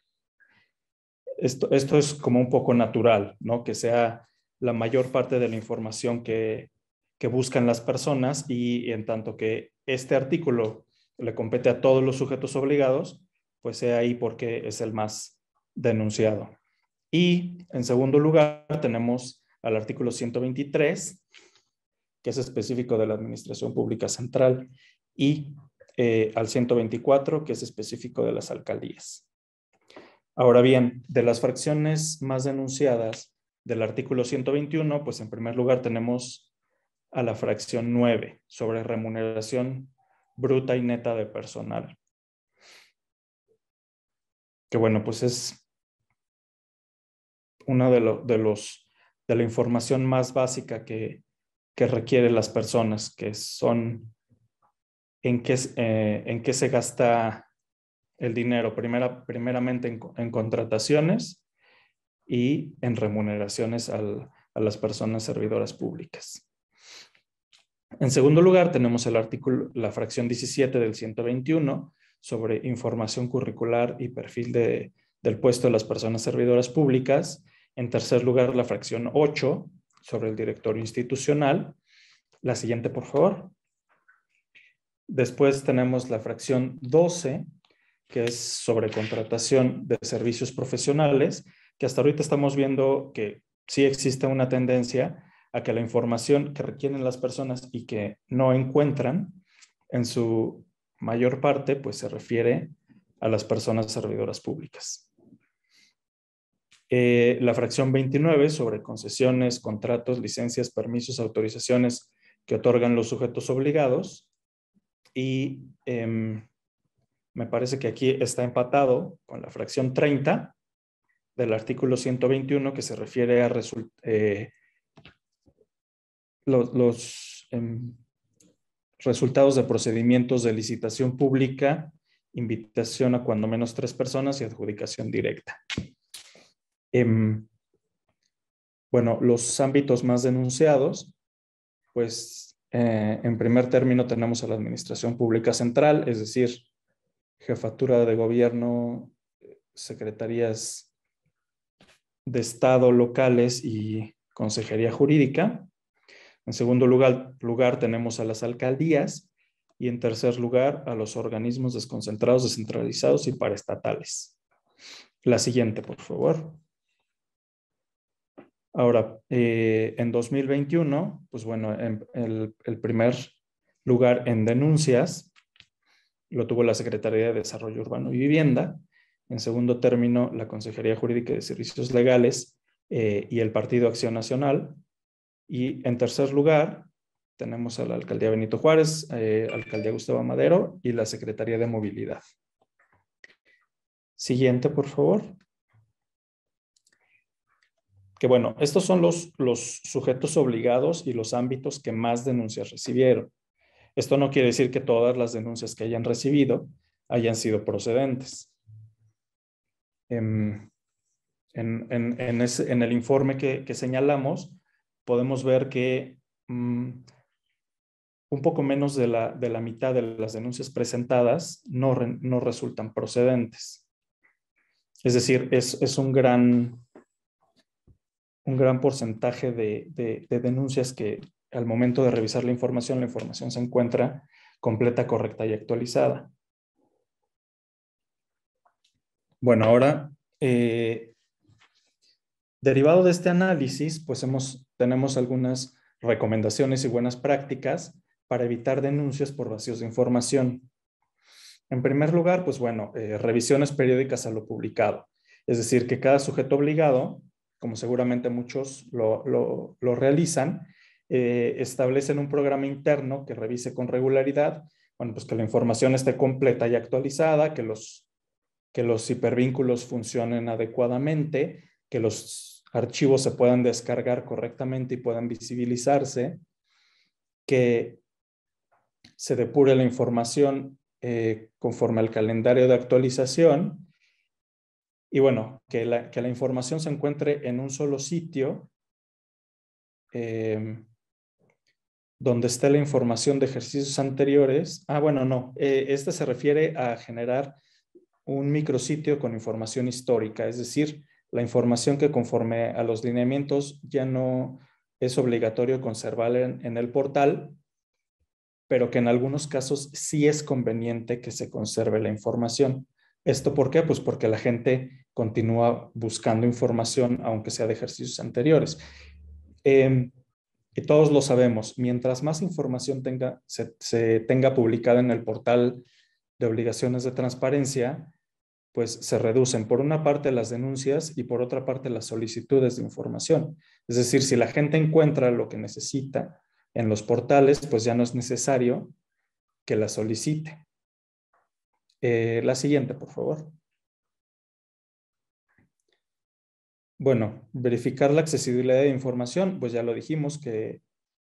esto es como un poco natural, ¿no? Que sea la mayor parte de la información que buscan las personas, y en tanto que este artículo le compete a todos los sujetos obligados, pues sea ahí porque es el más denunciado. Y en segundo lugar tenemos al artículo 123, que es específico de la Administración Pública Central, y al 124, que es específico de las alcaldías. Ahora bien, de las fracciones más denunciadas del artículo 121, pues en primer lugar tenemos a la fracción 9 sobre remuneración bruta y neta de personal. Que bueno, pues es una de la información más básica que requieren las personas, que son en qué se gasta el dinero, primeramente en contrataciones y en remuneraciones a las personas servidoras públicas. En segundo lugar, tenemos la fracción 17 del 121 sobre información curricular y perfil del puesto de las personas servidoras públicas. En tercer lugar, la fracción 8 sobre el directorio institucional. La siguiente, por favor. Después tenemos la fracción 12, que es sobre contratación de servicios profesionales, que hasta ahorita estamos viendo que sí existe una tendencia a que la información que requieren las personas y que no encuentran, en su mayor parte, pues se refiere a las personas servidoras públicas. La fracción 29 sobre concesiones, contratos, licencias, permisos, autorizaciones que otorgan los sujetos obligados. Y me parece que aquí está empatado con la fracción 30 del artículo 121, que se refiere a los resultados de procedimientos de licitación pública, invitación a cuando menos 3 personas y adjudicación directa. Bueno, los ámbitos más denunciados, pues en primer término tenemos a la Administración Pública Central, es decir, Jefatura de Gobierno, Secretarías de Estado locales y Consejería Jurídica. En segundo lugar tenemos a las alcaldías y en tercer lugar a los organismos desconcentrados, descentralizados y paraestatales. La siguiente, por favor. Ahora, en 2021, pues bueno, el primer lugar en denuncias lo tuvo la Secretaría de Desarrollo Urbano y Vivienda. En segundo término, la Consejería Jurídica de Servicios Legales y el Partido Acción Nacional. Y en tercer lugar, tenemos a la Alcaldía Benito Juárez, Alcaldía Gustavo Madero y la Secretaría de Movilidad. Siguiente, por favor. Que bueno, estos son los sujetos obligados y los ámbitos que más denuncias recibieron. Esto no quiere decir que todas las denuncias que hayan recibido hayan sido procedentes. En el informe que señalamos, podemos ver que un poco menos de la mitad de las denuncias presentadas no resultan procedentes. Es decir, es un gran porcentaje de denuncias que al momento de revisar la información se encuentra completa, correcta y actualizada. Bueno, ahora, derivado de este análisis, pues tenemos algunas recomendaciones y buenas prácticas para evitar denuncias por vacíos de información. En primer lugar, pues bueno, revisiones periódicas a lo publicado. Es decir, que cada sujeto obligado, como seguramente muchos lo realizan, establecen un programa interno que revise con regularidad, bueno, pues que la información esté completa y actualizada, que los hipervínculos funcionen adecuadamente, que los archivos se puedan descargar correctamente y puedan visibilizarse, que se depure la información conforme al calendario de actualización y bueno, que la información se encuentre en un solo sitio donde esté la información de ejercicios anteriores. Este se refiere a generar un micrositio con información histórica, es decir, la información que conforme a los lineamientos ya no es obligatorio conservar en el portal, pero que en algunos casos sí es conveniente que se conserve la información. ¿Esto por qué? Pues porque la gente continúa buscando información, aunque sea de ejercicios anteriores. Y todos lo sabemos, mientras más información se tenga publicada en el portal de obligaciones de transparencia, pues se reducen por una parte las denuncias y por otra parte las solicitudes de información. Es decir, si la gente encuentra lo que necesita en los portales, pues ya no es necesario que la solicite. La siguiente, por favor. Bueno, verificar la accesibilidad de información, pues ya lo dijimos que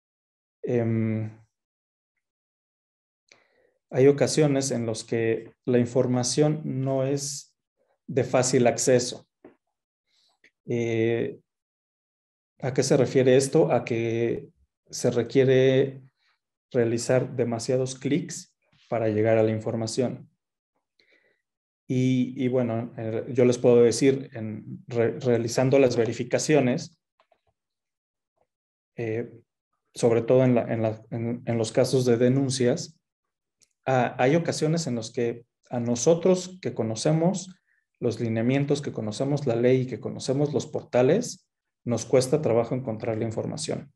hay ocasiones en las que la información no es de fácil acceso. ¿A qué se refiere esto? A que se requiere realizar demasiados clics para llegar a la información. Y bueno, yo les puedo decir, realizando las verificaciones, sobre todo en los casos de denuncias, hay ocasiones en las que a nosotros que conocemos los lineamientos, que conocemos la ley y que conocemos los portales, nos cuesta trabajo encontrar la información.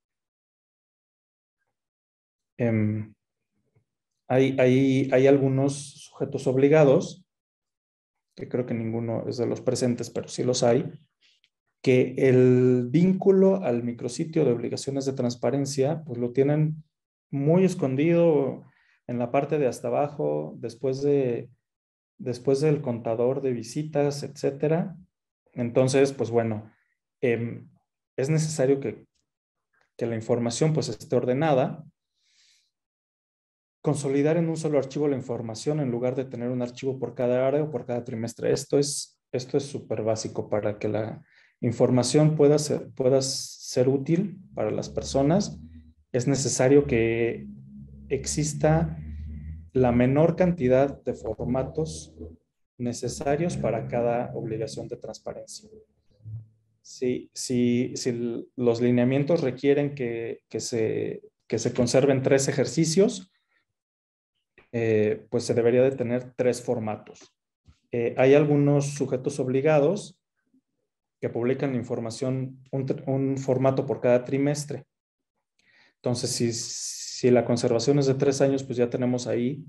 Hay algunos sujetos obligados, que creo que ninguno es de los presentes, pero sí los hay, que el vínculo al micrositio de obligaciones de transparencia, pues lo tienen muy escondido en la parte de hasta abajo, después del contador de visitas, etcétera. Entonces, pues bueno, es necesario que la información pues esté ordenada. Consolidar en un solo archivo la información en lugar de tener un archivo por cada área o por cada trimestre. Esto es súper básico para que la información pueda ser útil para las personas. Es necesario que exista la menor cantidad de formatos necesarios para cada obligación de transparencia. Si los lineamientos requieren que se conserven 3 ejercicios, pues se debería de tener 3 formatos. Hay algunos sujetos obligados que publican la información, un formato por cada trimestre. Entonces, si la conservación es de 3 años, pues ya tenemos ahí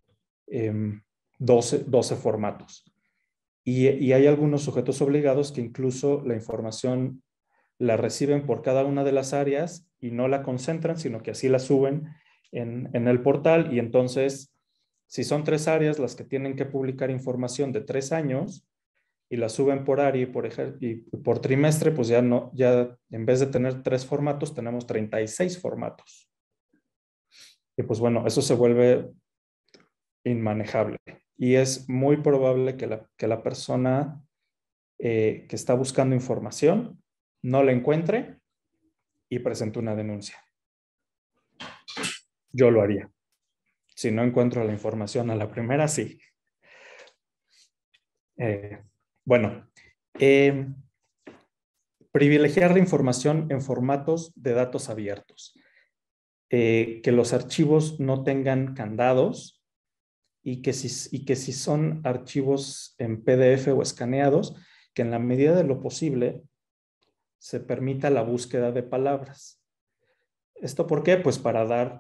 12 formatos. Y hay algunos sujetos obligados que incluso la información la reciben por cada una de las áreas y no la concentran, sino que así la suben en el portal. Y entonces, si son 3 áreas las que tienen que publicar información de 3 años y la suben por área y por trimestre, pues ya en vez de tener 3 formatos, tenemos 36 formatos. Y pues bueno, eso se vuelve inmanejable. Y es muy probable que la persona que está buscando información no la encuentre y presente una denuncia. Yo lo haría. Si no encuentro la información a la primera, sí. Bueno, privilegiar la información en formatos de datos abiertos. Que los archivos no tengan candados y que si son archivos en PDF o escaneados, que en la medida de lo posible se permita la búsqueda de palabras. ¿Esto por qué? Pues para dar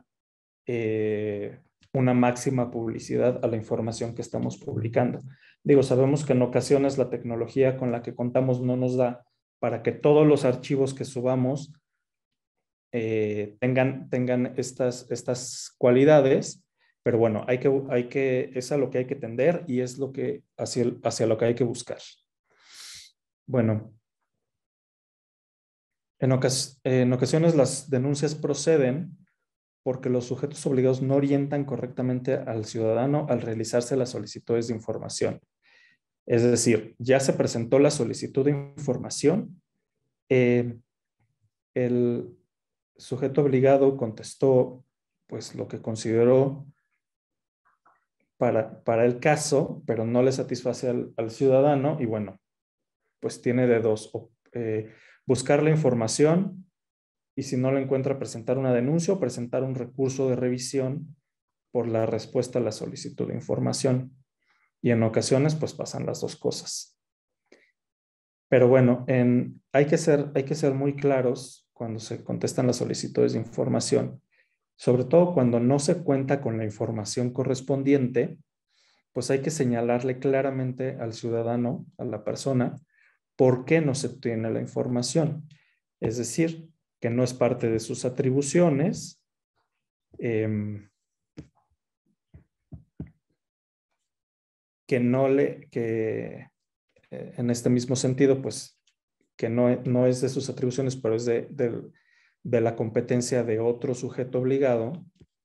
una máxima publicidad a la información que estamos publicando. Digo, sabemos que en ocasiones la tecnología con la que contamos no nos da para que todos los archivos que subamos tengan estas cualidades, pero bueno, es a lo que hay que tender y es hacia lo que hay que buscar. Bueno, en ocasiones las denuncias proceden porque los sujetos obligados no orientan correctamente al ciudadano al realizarse las solicitudes de información. Es decir, ya se presentó la solicitud de información, el sujeto obligado contestó pues lo que consideró para el caso, pero no le satisface al ciudadano y bueno, pues tiene de dos, buscar la información y si no la encuentra, presentar una denuncia o presentar un recurso de revisión por la respuesta a la solicitud de información. Y en ocasiones, pues pasan las dos cosas. Pero bueno, hay que ser muy claros cuando se contestan las solicitudes de información, sobre todo cuando no se cuenta con la información correspondiente, pues hay que señalarle claramente al ciudadano, a la persona, por qué no se obtiene la información. Es decir, que no es parte de sus atribuciones. Que en este mismo sentido, pues, que no es de sus atribuciones, pero es de la competencia de otro sujeto obligado.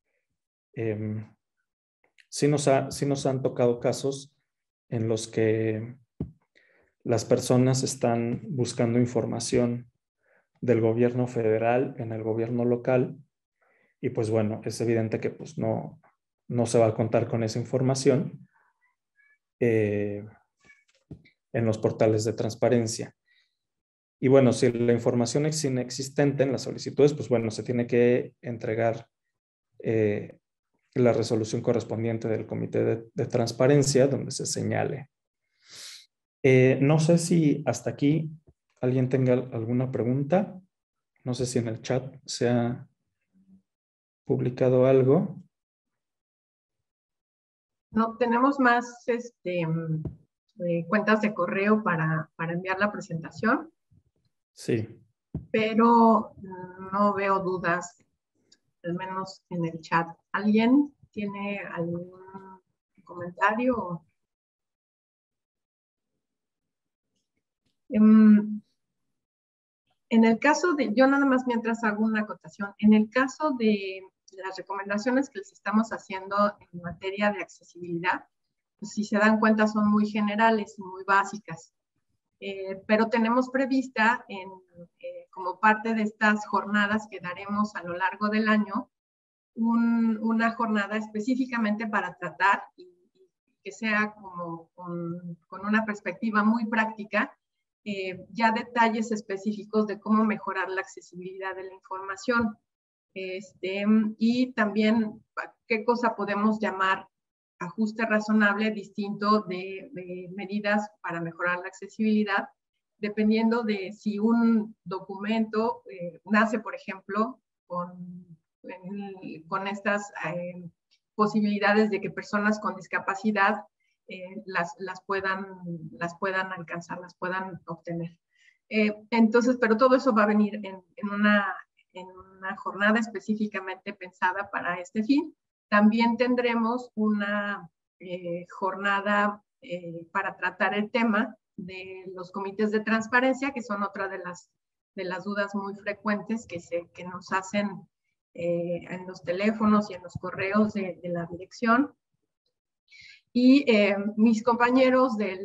Sí nos han tocado casos en los que las personas están buscando información del gobierno federal en el gobierno local, y pues bueno, es evidente que pues no se va a contar con esa información en los portales de transparencia. Y bueno, si la información es inexistente en las solicitudes, pues bueno, se tiene que entregar la resolución correspondiente del Comité de Transparencia, donde se señale. No sé si hasta aquí alguien tenga alguna pregunta. No sé si en el chat se ha publicado algo. No, tenemos más cuentas de correo para enviar la presentación. Sí. Pero no veo dudas, al menos en el chat. ¿Alguien tiene algún comentario? En el caso de, yo nada más mientras hago una acotación, en el caso de las recomendaciones que les estamos haciendo en materia de accesibilidad, pues si se dan cuenta son muy generales y muy básicas. Pero tenemos prevista como parte de estas jornadas que daremos a lo largo del año, una jornada específicamente para tratar y que sea como con una perspectiva muy práctica, ya detalles específicos de cómo mejorar la accesibilidad de la información. Y también qué cosa podemos llamar ajuste razonable distinto de medidas para mejorar la accesibilidad, dependiendo de si un documento nace, por ejemplo, con estas posibilidades de que personas con discapacidad las puedan alcanzar, las puedan obtener. Entonces, pero todo eso va a venir en una jornada específicamente pensada para este fin. También tendremos una jornada para tratar el tema de los comités de transparencia, que son otra de las dudas muy frecuentes que nos hacen en los teléfonos y en los correos de la dirección. Y nuestros compañeros de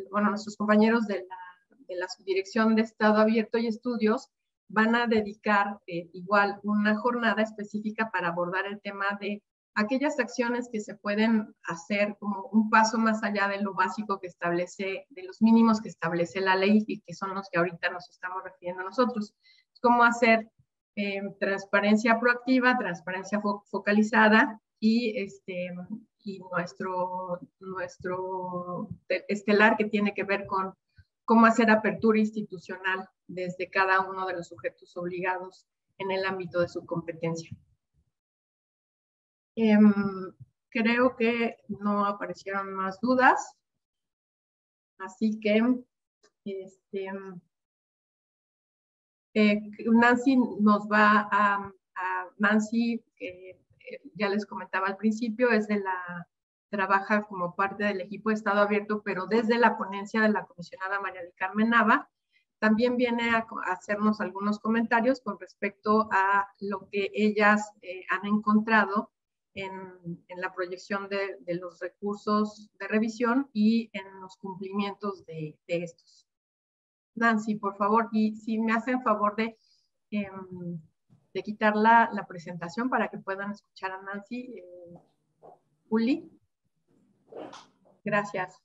la Subdirección de Estado Abierto y Estudios van a dedicar igual una jornada específica para abordar el tema de aquellas acciones que se pueden hacer como un paso más allá de lo básico que establece, de los mínimos que establece la ley y que son los que ahorita nos estamos refiriendo a nosotros. Cómo hacer transparencia proactiva, transparencia focalizada y nuestro estelar que tiene que ver con cómo hacer apertura institucional desde cada uno de los sujetos obligados en el ámbito de su competencia. Creo que no aparecieron más dudas, así que Nancy nos va Nancy, que ya les comentaba al principio, trabaja como parte del equipo de Estado Abierto, pero desde la ponencia de la comisionada María del Carmen Nava. También viene a hacernos algunos comentarios con respecto a lo que ellas han encontrado en la proyección de los recursos de revisión y en los cumplimientos de estos. Nancy, por favor, y si me hacen favor de quitar la presentación para que puedan escuchar a Nancy. Uli. Gracias.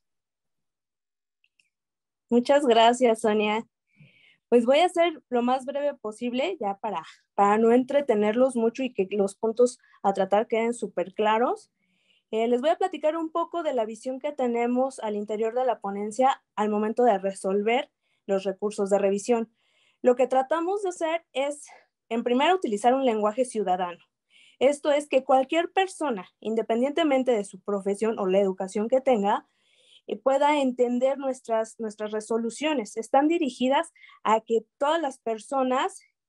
Muchas gracias, Sonia. Pues voy a ser lo más breve posible ya para no entretenerlos mucho y que los puntos a tratar queden súper claros. Les voy a platicar un poco de la visión que tenemos al interior de la ponencia al momento de resolver los recursos de revisión. Lo que tratamos de hacer es, en primer, utilizar un lenguaje ciudadano. Esto es que cualquier persona, independientemente de su profesión o la educación que tenga, pueda entender nuestras resoluciones. Están dirigidas a que todas las personas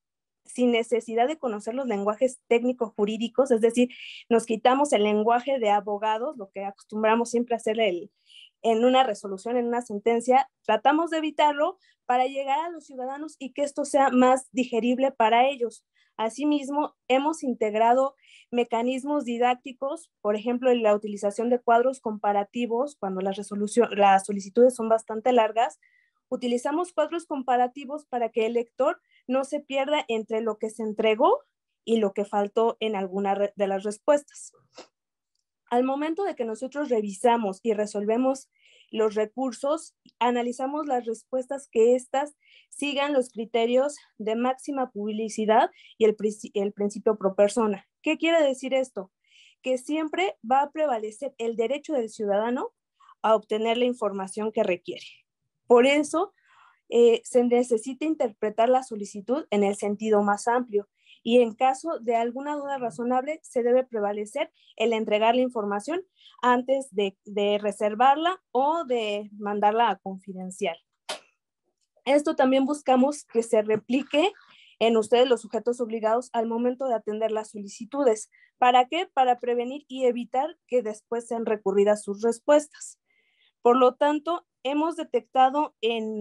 sin necesidad de conocer los lenguajes técnico-jurídicos, es decir, nos quitamos el lenguaje de abogados, lo que acostumbramos siempre a hacer en una resolución, en una sentencia, tratamos de evitarlo para llegar a los ciudadanos y que esto sea más digerible para ellos. Asimismo, hemos integrado mecanismos didácticos, por ejemplo, en la utilización de cuadros comparativos, cuando las solicitudes son bastante largas, utilizamos cuadros comparativos para que el lector no se pierda entre lo que se entregó y lo que faltó en alguna de las respuestas. Al momento de que nosotros revisamos y resolvemos los recursos, analizamos las respuestas que éstas sigan los criterios de máxima publicidad y el principio pro persona. ¿Qué quiere decir esto? Que siempre va a prevalecer el derecho del ciudadano a obtener la información que requiere. Por eso, se necesita interpretar la solicitud en el sentido más amplio y en caso de alguna duda razonable se debe prevalecer el entregar la información antes de reservarla o de mandarla a confidencial. Esto también buscamos que se replique en ustedes los sujetos obligados al momento de atender las solicitudes. ¿Para qué? Para prevenir y evitar que después sean recurridas sus respuestas. Por lo tanto, hemos detectado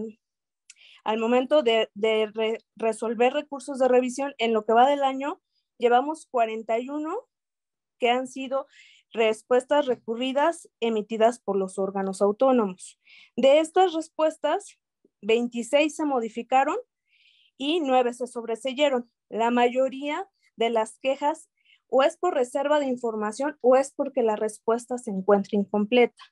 al momento de resolver recursos de revisión, en lo que va del año, llevamos 41 que han sido respuestas recurridas emitidas por los órganos autónomos. De estas respuestas, 26 se modificaron y 9 se sobreseyeron. La mayoría de las quejas o es por reserva de información o es porque la respuesta se encuentra incompleta.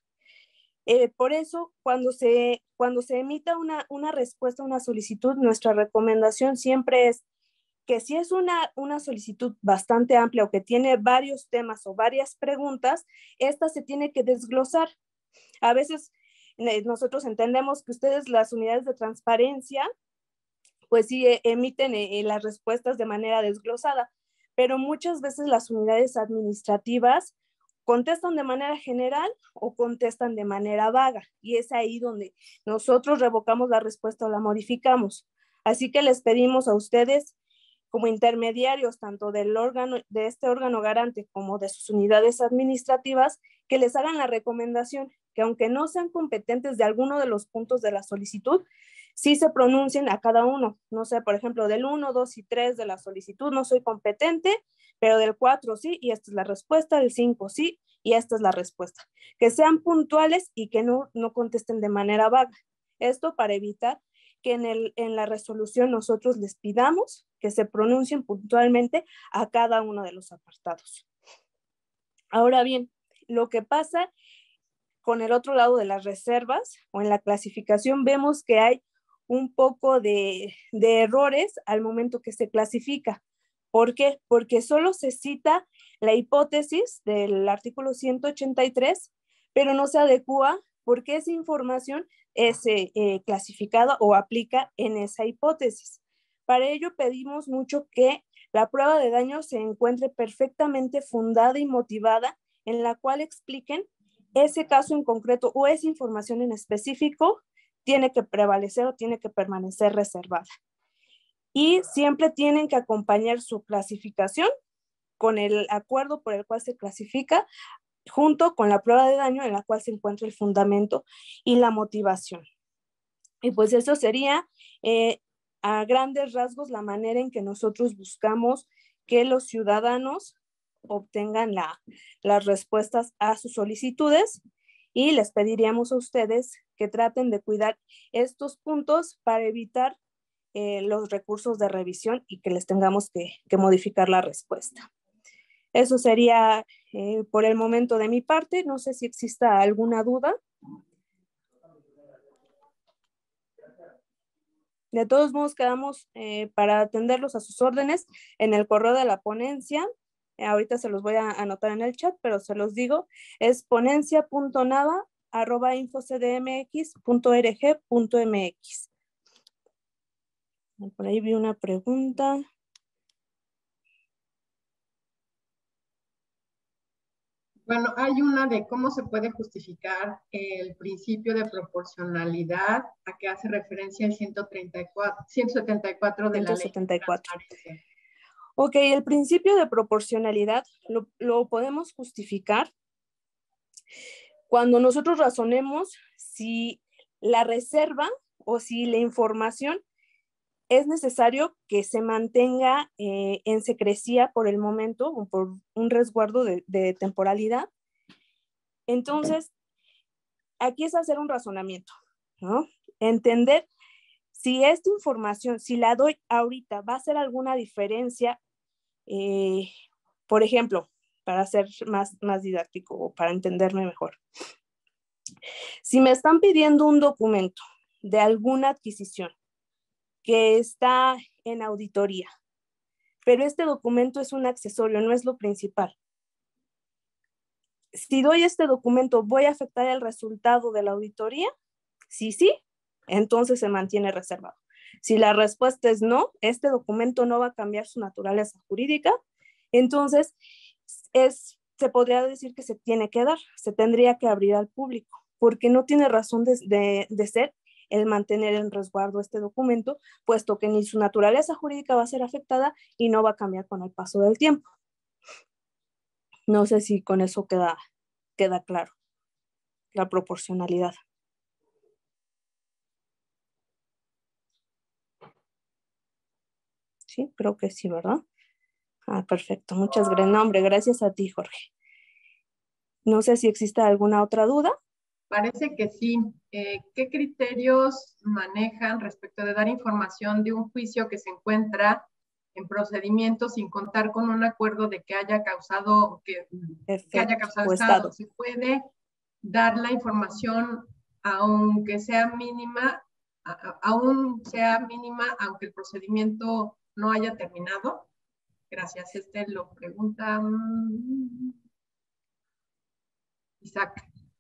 Por eso, cuando se emita una respuesta a una solicitud, nuestra recomendación siempre es que si es una solicitud bastante amplia o que tiene varios temas o varias preguntas, esta se tiene que desglosar. A veces nosotros entendemos que ustedes, las unidades de transparencia, pues sí emiten las respuestas de manera desglosada, pero muchas veces las unidades administrativas contestan de manera general o contestan de manera vaga, y es ahí donde nosotros revocamos la respuesta o la modificamos. Así que les pedimos a ustedes, como intermediarios tanto de este órgano garante como de sus unidades administrativas, que les hagan la recomendación que aunque no sean competentes de alguno de los puntos de la solicitud, sí se pronuncien a cada uno. No sé, por ejemplo, del 1, 2 y 3 de la solicitud no soy competente, pero del 4 sí, y esta es la respuesta, del 5 sí, y esta es la respuesta. Que sean puntuales y que no contesten de manera vaga. Esto para evitar que en la resolución nosotros les pidamos que se pronuncien puntualmente a cada uno de los apartados. Ahora bien, lo que pasa con el otro lado de las reservas o en la clasificación, vemos que hay un poco de errores al momento que se clasifica. ¿Por qué? Porque solo se cita la hipótesis del artículo 183, pero no se adecúa porque esa información es clasificada o aplica en esa hipótesis. Para ello pedimos mucho que la prueba de daño se encuentre perfectamente fundada y motivada, en la cual expliquen ese caso en concreto o esa información en específico tiene que prevalecer o tiene que permanecer reservada. Y siempre tienen que acompañar su clasificación con el acuerdo por el cual se clasifica, junto con la prueba de daño en la cual se encuentra el fundamento y la motivación. Y pues eso sería a grandes rasgos la manera en que nosotros buscamos que los ciudadanos obtengan las respuestas a sus solicitudes, y les pediríamos a ustedes que traten de cuidar estos puntos para evitar los recursos de revisión y que les tengamos que modificar la respuesta. Eso sería por el momento de mi parte. No sé si exista alguna duda. De todos modos, quedamos para atenderlos a sus órdenes en el correo de la ponencia. Ahorita se los voy a anotar en el chat, pero se los digo. Es ponencia.nava@infocdmx.org.mx. Por ahí vi una pregunta. Bueno, hay una de cómo se puede justificar el principio de proporcionalidad a que hace referencia el 174 de la Ley de Transparencia. Ok, el principio de proporcionalidad lo podemos justificar cuando nosotros razonemos si la reserva o si la información es necesario que se mantenga en secrecía por el momento o por un resguardo de temporalidad. Entonces, aquí es hacer un razonamiento, ¿no? Entender si esta información, si la doy ahorita, va a hacer alguna diferencia, por ejemplo, para ser más didáctico o para entenderme mejor. Si me están pidiendo un documento de alguna adquisición que está en auditoría, pero este documento es un accesorio, no es lo principal. Si doy este documento, ¿voy a afectar el resultado de la auditoría? Si sí, entonces se mantiene reservado. Si la respuesta es no, este documento no va a cambiar su naturaleza jurídica, entonces se podría decir que se tiene que dar, se tendría que abrir al público, porque no tiene razón de ser el mantener en resguardo este documento, puesto que ni su naturaleza jurídica va a ser afectada y no va a cambiar con el paso del tiempo. No sé si con eso queda claro la proporcionalidad. Sí, creo que sí, ¿verdad? Ah, perfecto. Muchas gracias. No, hombre, gracias a ti, Jorge. No sé si existe alguna otra duda. Parece que sí. ¿Qué criterios manejan respecto de dar información de un juicio que se encuentra en procedimiento sin contar con un acuerdo de que haya causado estado? ¿Se puede dar la información aunque sea mínima, aunque el procedimiento no haya terminado? Gracias. Lo pregunta Isaac.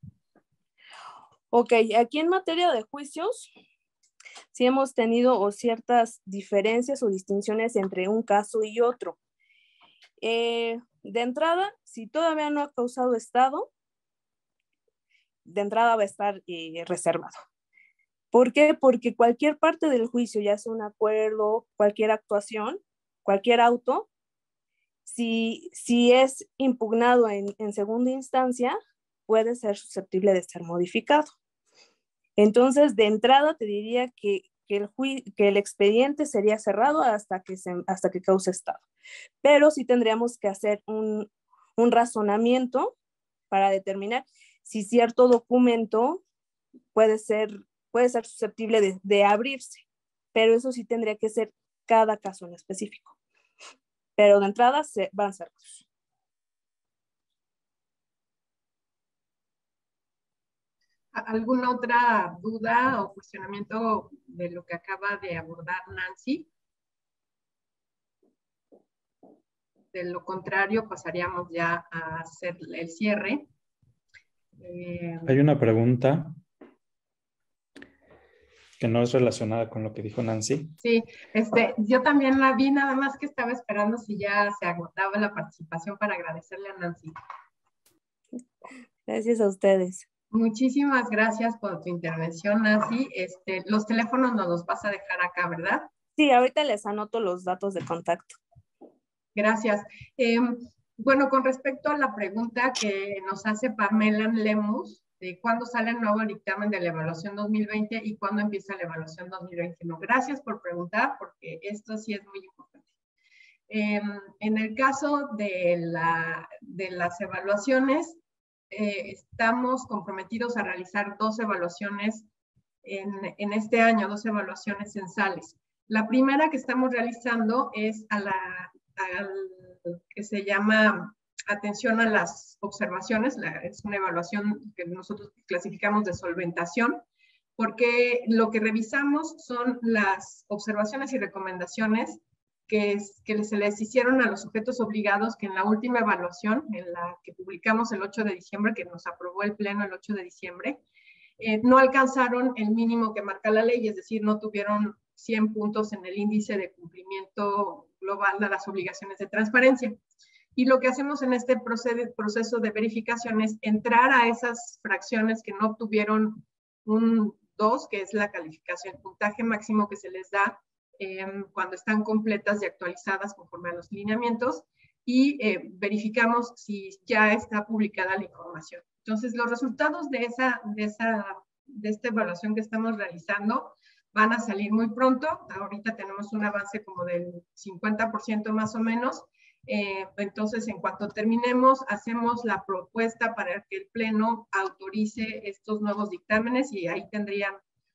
Ok, aquí en materia de juicios, sí hemos tenido ciertas diferencias o distinciones entre un caso y otro. De entrada, si todavía no ha causado estado, de entrada va a estar reservado. ¿Por qué? Porque cualquier parte del juicio, ya sea un acuerdo, cualquier actuación, cualquier auto, si es impugnado en segunda instancia, puede ser susceptible de ser modificado. Entonces, de entrada te diría que el expediente sería cerrado hasta que cause estado. Pero sí tendríamos que hacer un razonamiento para determinar si cierto documento puede ser susceptible de abrirse. Pero eso sí tendría que ser cada caso en específico. Pero de entrada van cerrados. ¿Alguna otra duda o cuestionamiento de lo que acaba de abordar Nancy? De lo contrario, pasaríamos ya a hacer el cierre. Hay una pregunta que no es relacionada con lo que dijo Nancy. Sí, yo también la vi, nada más que estaba esperando si ya se agotaba la participación para agradecerle a Nancy. Gracias a ustedes. Muchísimas gracias por tu intervención, Nancy. Los teléfonos nos los vas a dejar acá, ¿verdad? Sí, ahorita les anoto los datos de contacto. Gracias. Bueno, con respecto a la pregunta que nos hace Pamela Lemus, de cuándo sale el nuevo dictamen de la evaluación 2020 y cuándo empieza la evaluación 2021. Gracias por preguntar, porque esto sí es muy importante. En el caso de las evaluaciones, estamos comprometidos a realizar 2 evaluaciones en este año, 2 evaluaciones censales. La primera que estamos realizando es al que se llama atención a las observaciones, es una evaluación que nosotros clasificamos de solventación, porque lo que revisamos son las observaciones y recomendaciones que se les hicieron a los sujetos obligados, que en la última evaluación, en la que publicamos el 8 de diciembre, que nos aprobó el Pleno el 8 de diciembre, no alcanzaron el mínimo que marca la ley, es decir, no tuvieron 100 puntos en el índice de cumplimiento global de las obligaciones de transparencia. Y lo que hacemos en este proceso de verificación es entrar a esas fracciones que no obtuvieron un 2, que es la calificación, el puntaje máximo que se les da cuando están completas y actualizadas conforme a los lineamientos, y verificamos si ya está publicada la información. Entonces, los resultados de esta evaluación que estamos realizando van a salir muy pronto. Ahorita tenemos un avance como del 50% más o menos. Entonces, en cuanto terminemos, hacemos la propuesta para que el Pleno autorice estos nuevos dictámenes y ahí tendrían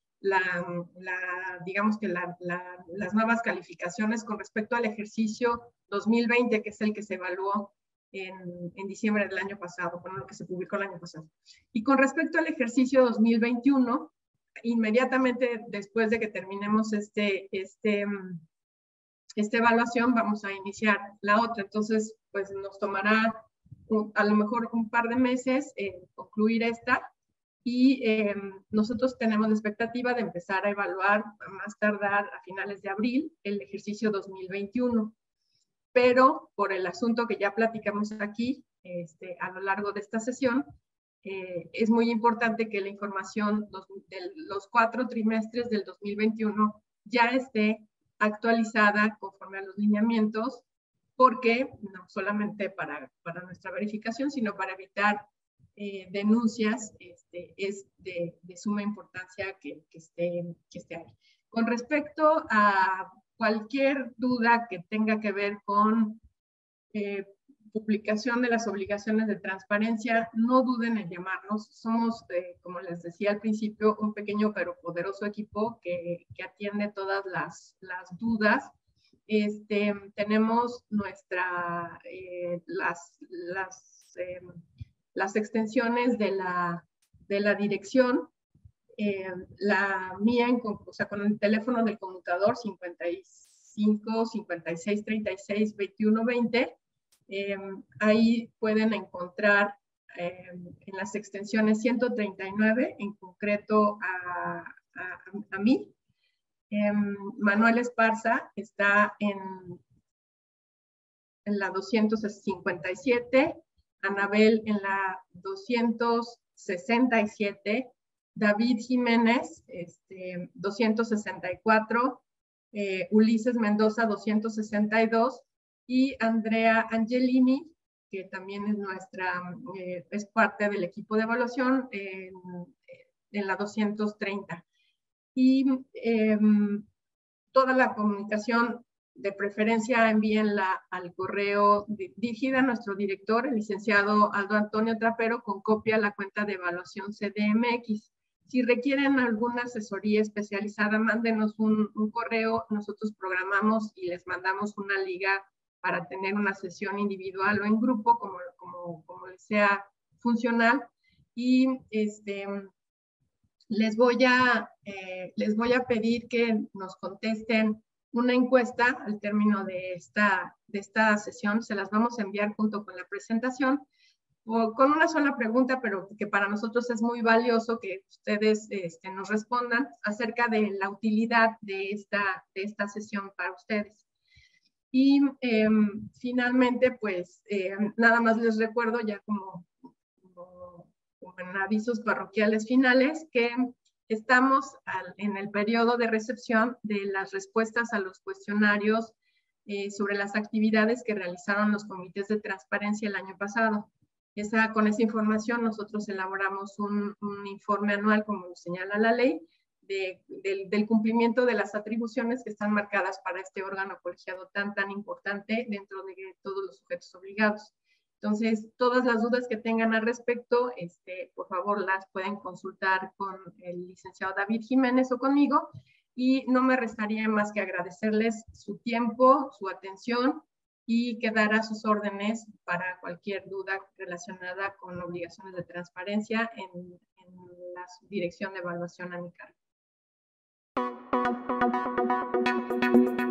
digamos que las nuevas calificaciones con respecto al ejercicio 2020, que es el que se evaluó en diciembre del año pasado, bueno, lo que se publicó el año pasado. Y con respecto al ejercicio 2021, inmediatamente después de que terminemos esta evaluación, vamos a iniciar la otra. Entonces, pues nos tomará a lo mejor un par de meses concluir esta. Y nosotros tenemos la expectativa de empezar a evaluar a más tardar a finales de abril el ejercicio 2021. Pero por el asunto que ya platicamos aquí a lo largo de esta sesión, es muy importante que la información de los 4 trimestres del 2021 ya esté actualizada conforme a los lineamientos, porque no solamente para nuestra verificación, sino para evitar denuncias, es de suma importancia que esté ahí. Con respecto a cualquier duda que tenga que ver con publicación de las obligaciones de transparencia, no duden en llamarnos. Somos, como les decía al principio, un pequeño pero poderoso equipo que atiende todas las dudas. Tenemos las extensiones de la dirección, la mía, o sea, con el teléfono del conmutador 55 56 36 21 20. Ahí pueden encontrar en las extensiones 139, en concreto a mí. Manuel Esparza está en la 257, Anabel en la 267, David Jiménez 264, Ulises Mendoza 262 y Andrea Angelini, que también es es parte del equipo de evaluación, en la 230. Y toda la comunicación, de preferencia envíenla al correo dirigida a nuestro director, el licenciado Aldo Antonio Trapero, con copia a la cuenta de evaluación CDMX. Si requieren alguna asesoría especializada, mándenos un correo, nosotros programamos y les mandamos una liga para tener una sesión individual o en grupo, como les sea funcional. Y les voy a pedir que nos contesten una encuesta al término de esta sesión. Se las vamos a enviar junto con la presentación, con una sola pregunta, pero que para nosotros es muy valioso que ustedes nos respondan acerca de la utilidad de esta sesión para ustedes. Y finalmente, pues nada más les recuerdo, ya como en avisos parroquiales finales, que estamos en el periodo de recepción de las respuestas a los cuestionarios sobre las actividades que realizaron los comités de transparencia el año pasado. Con esa información nosotros elaboramos un informe anual, como lo señala la ley, del cumplimiento de las atribuciones que están marcadas para este órgano colegiado tan importante dentro de todos los sujetos obligados. Entonces, todas las dudas que tengan al respecto, por favor, las pueden consultar con el licenciado David Jiménez o conmigo, y no me restaría más que agradecerles su tiempo, su atención, y quedar a sus órdenes para cualquier duda relacionada con obligaciones de transparencia en la Subdirección de Evaluación a mi cargo.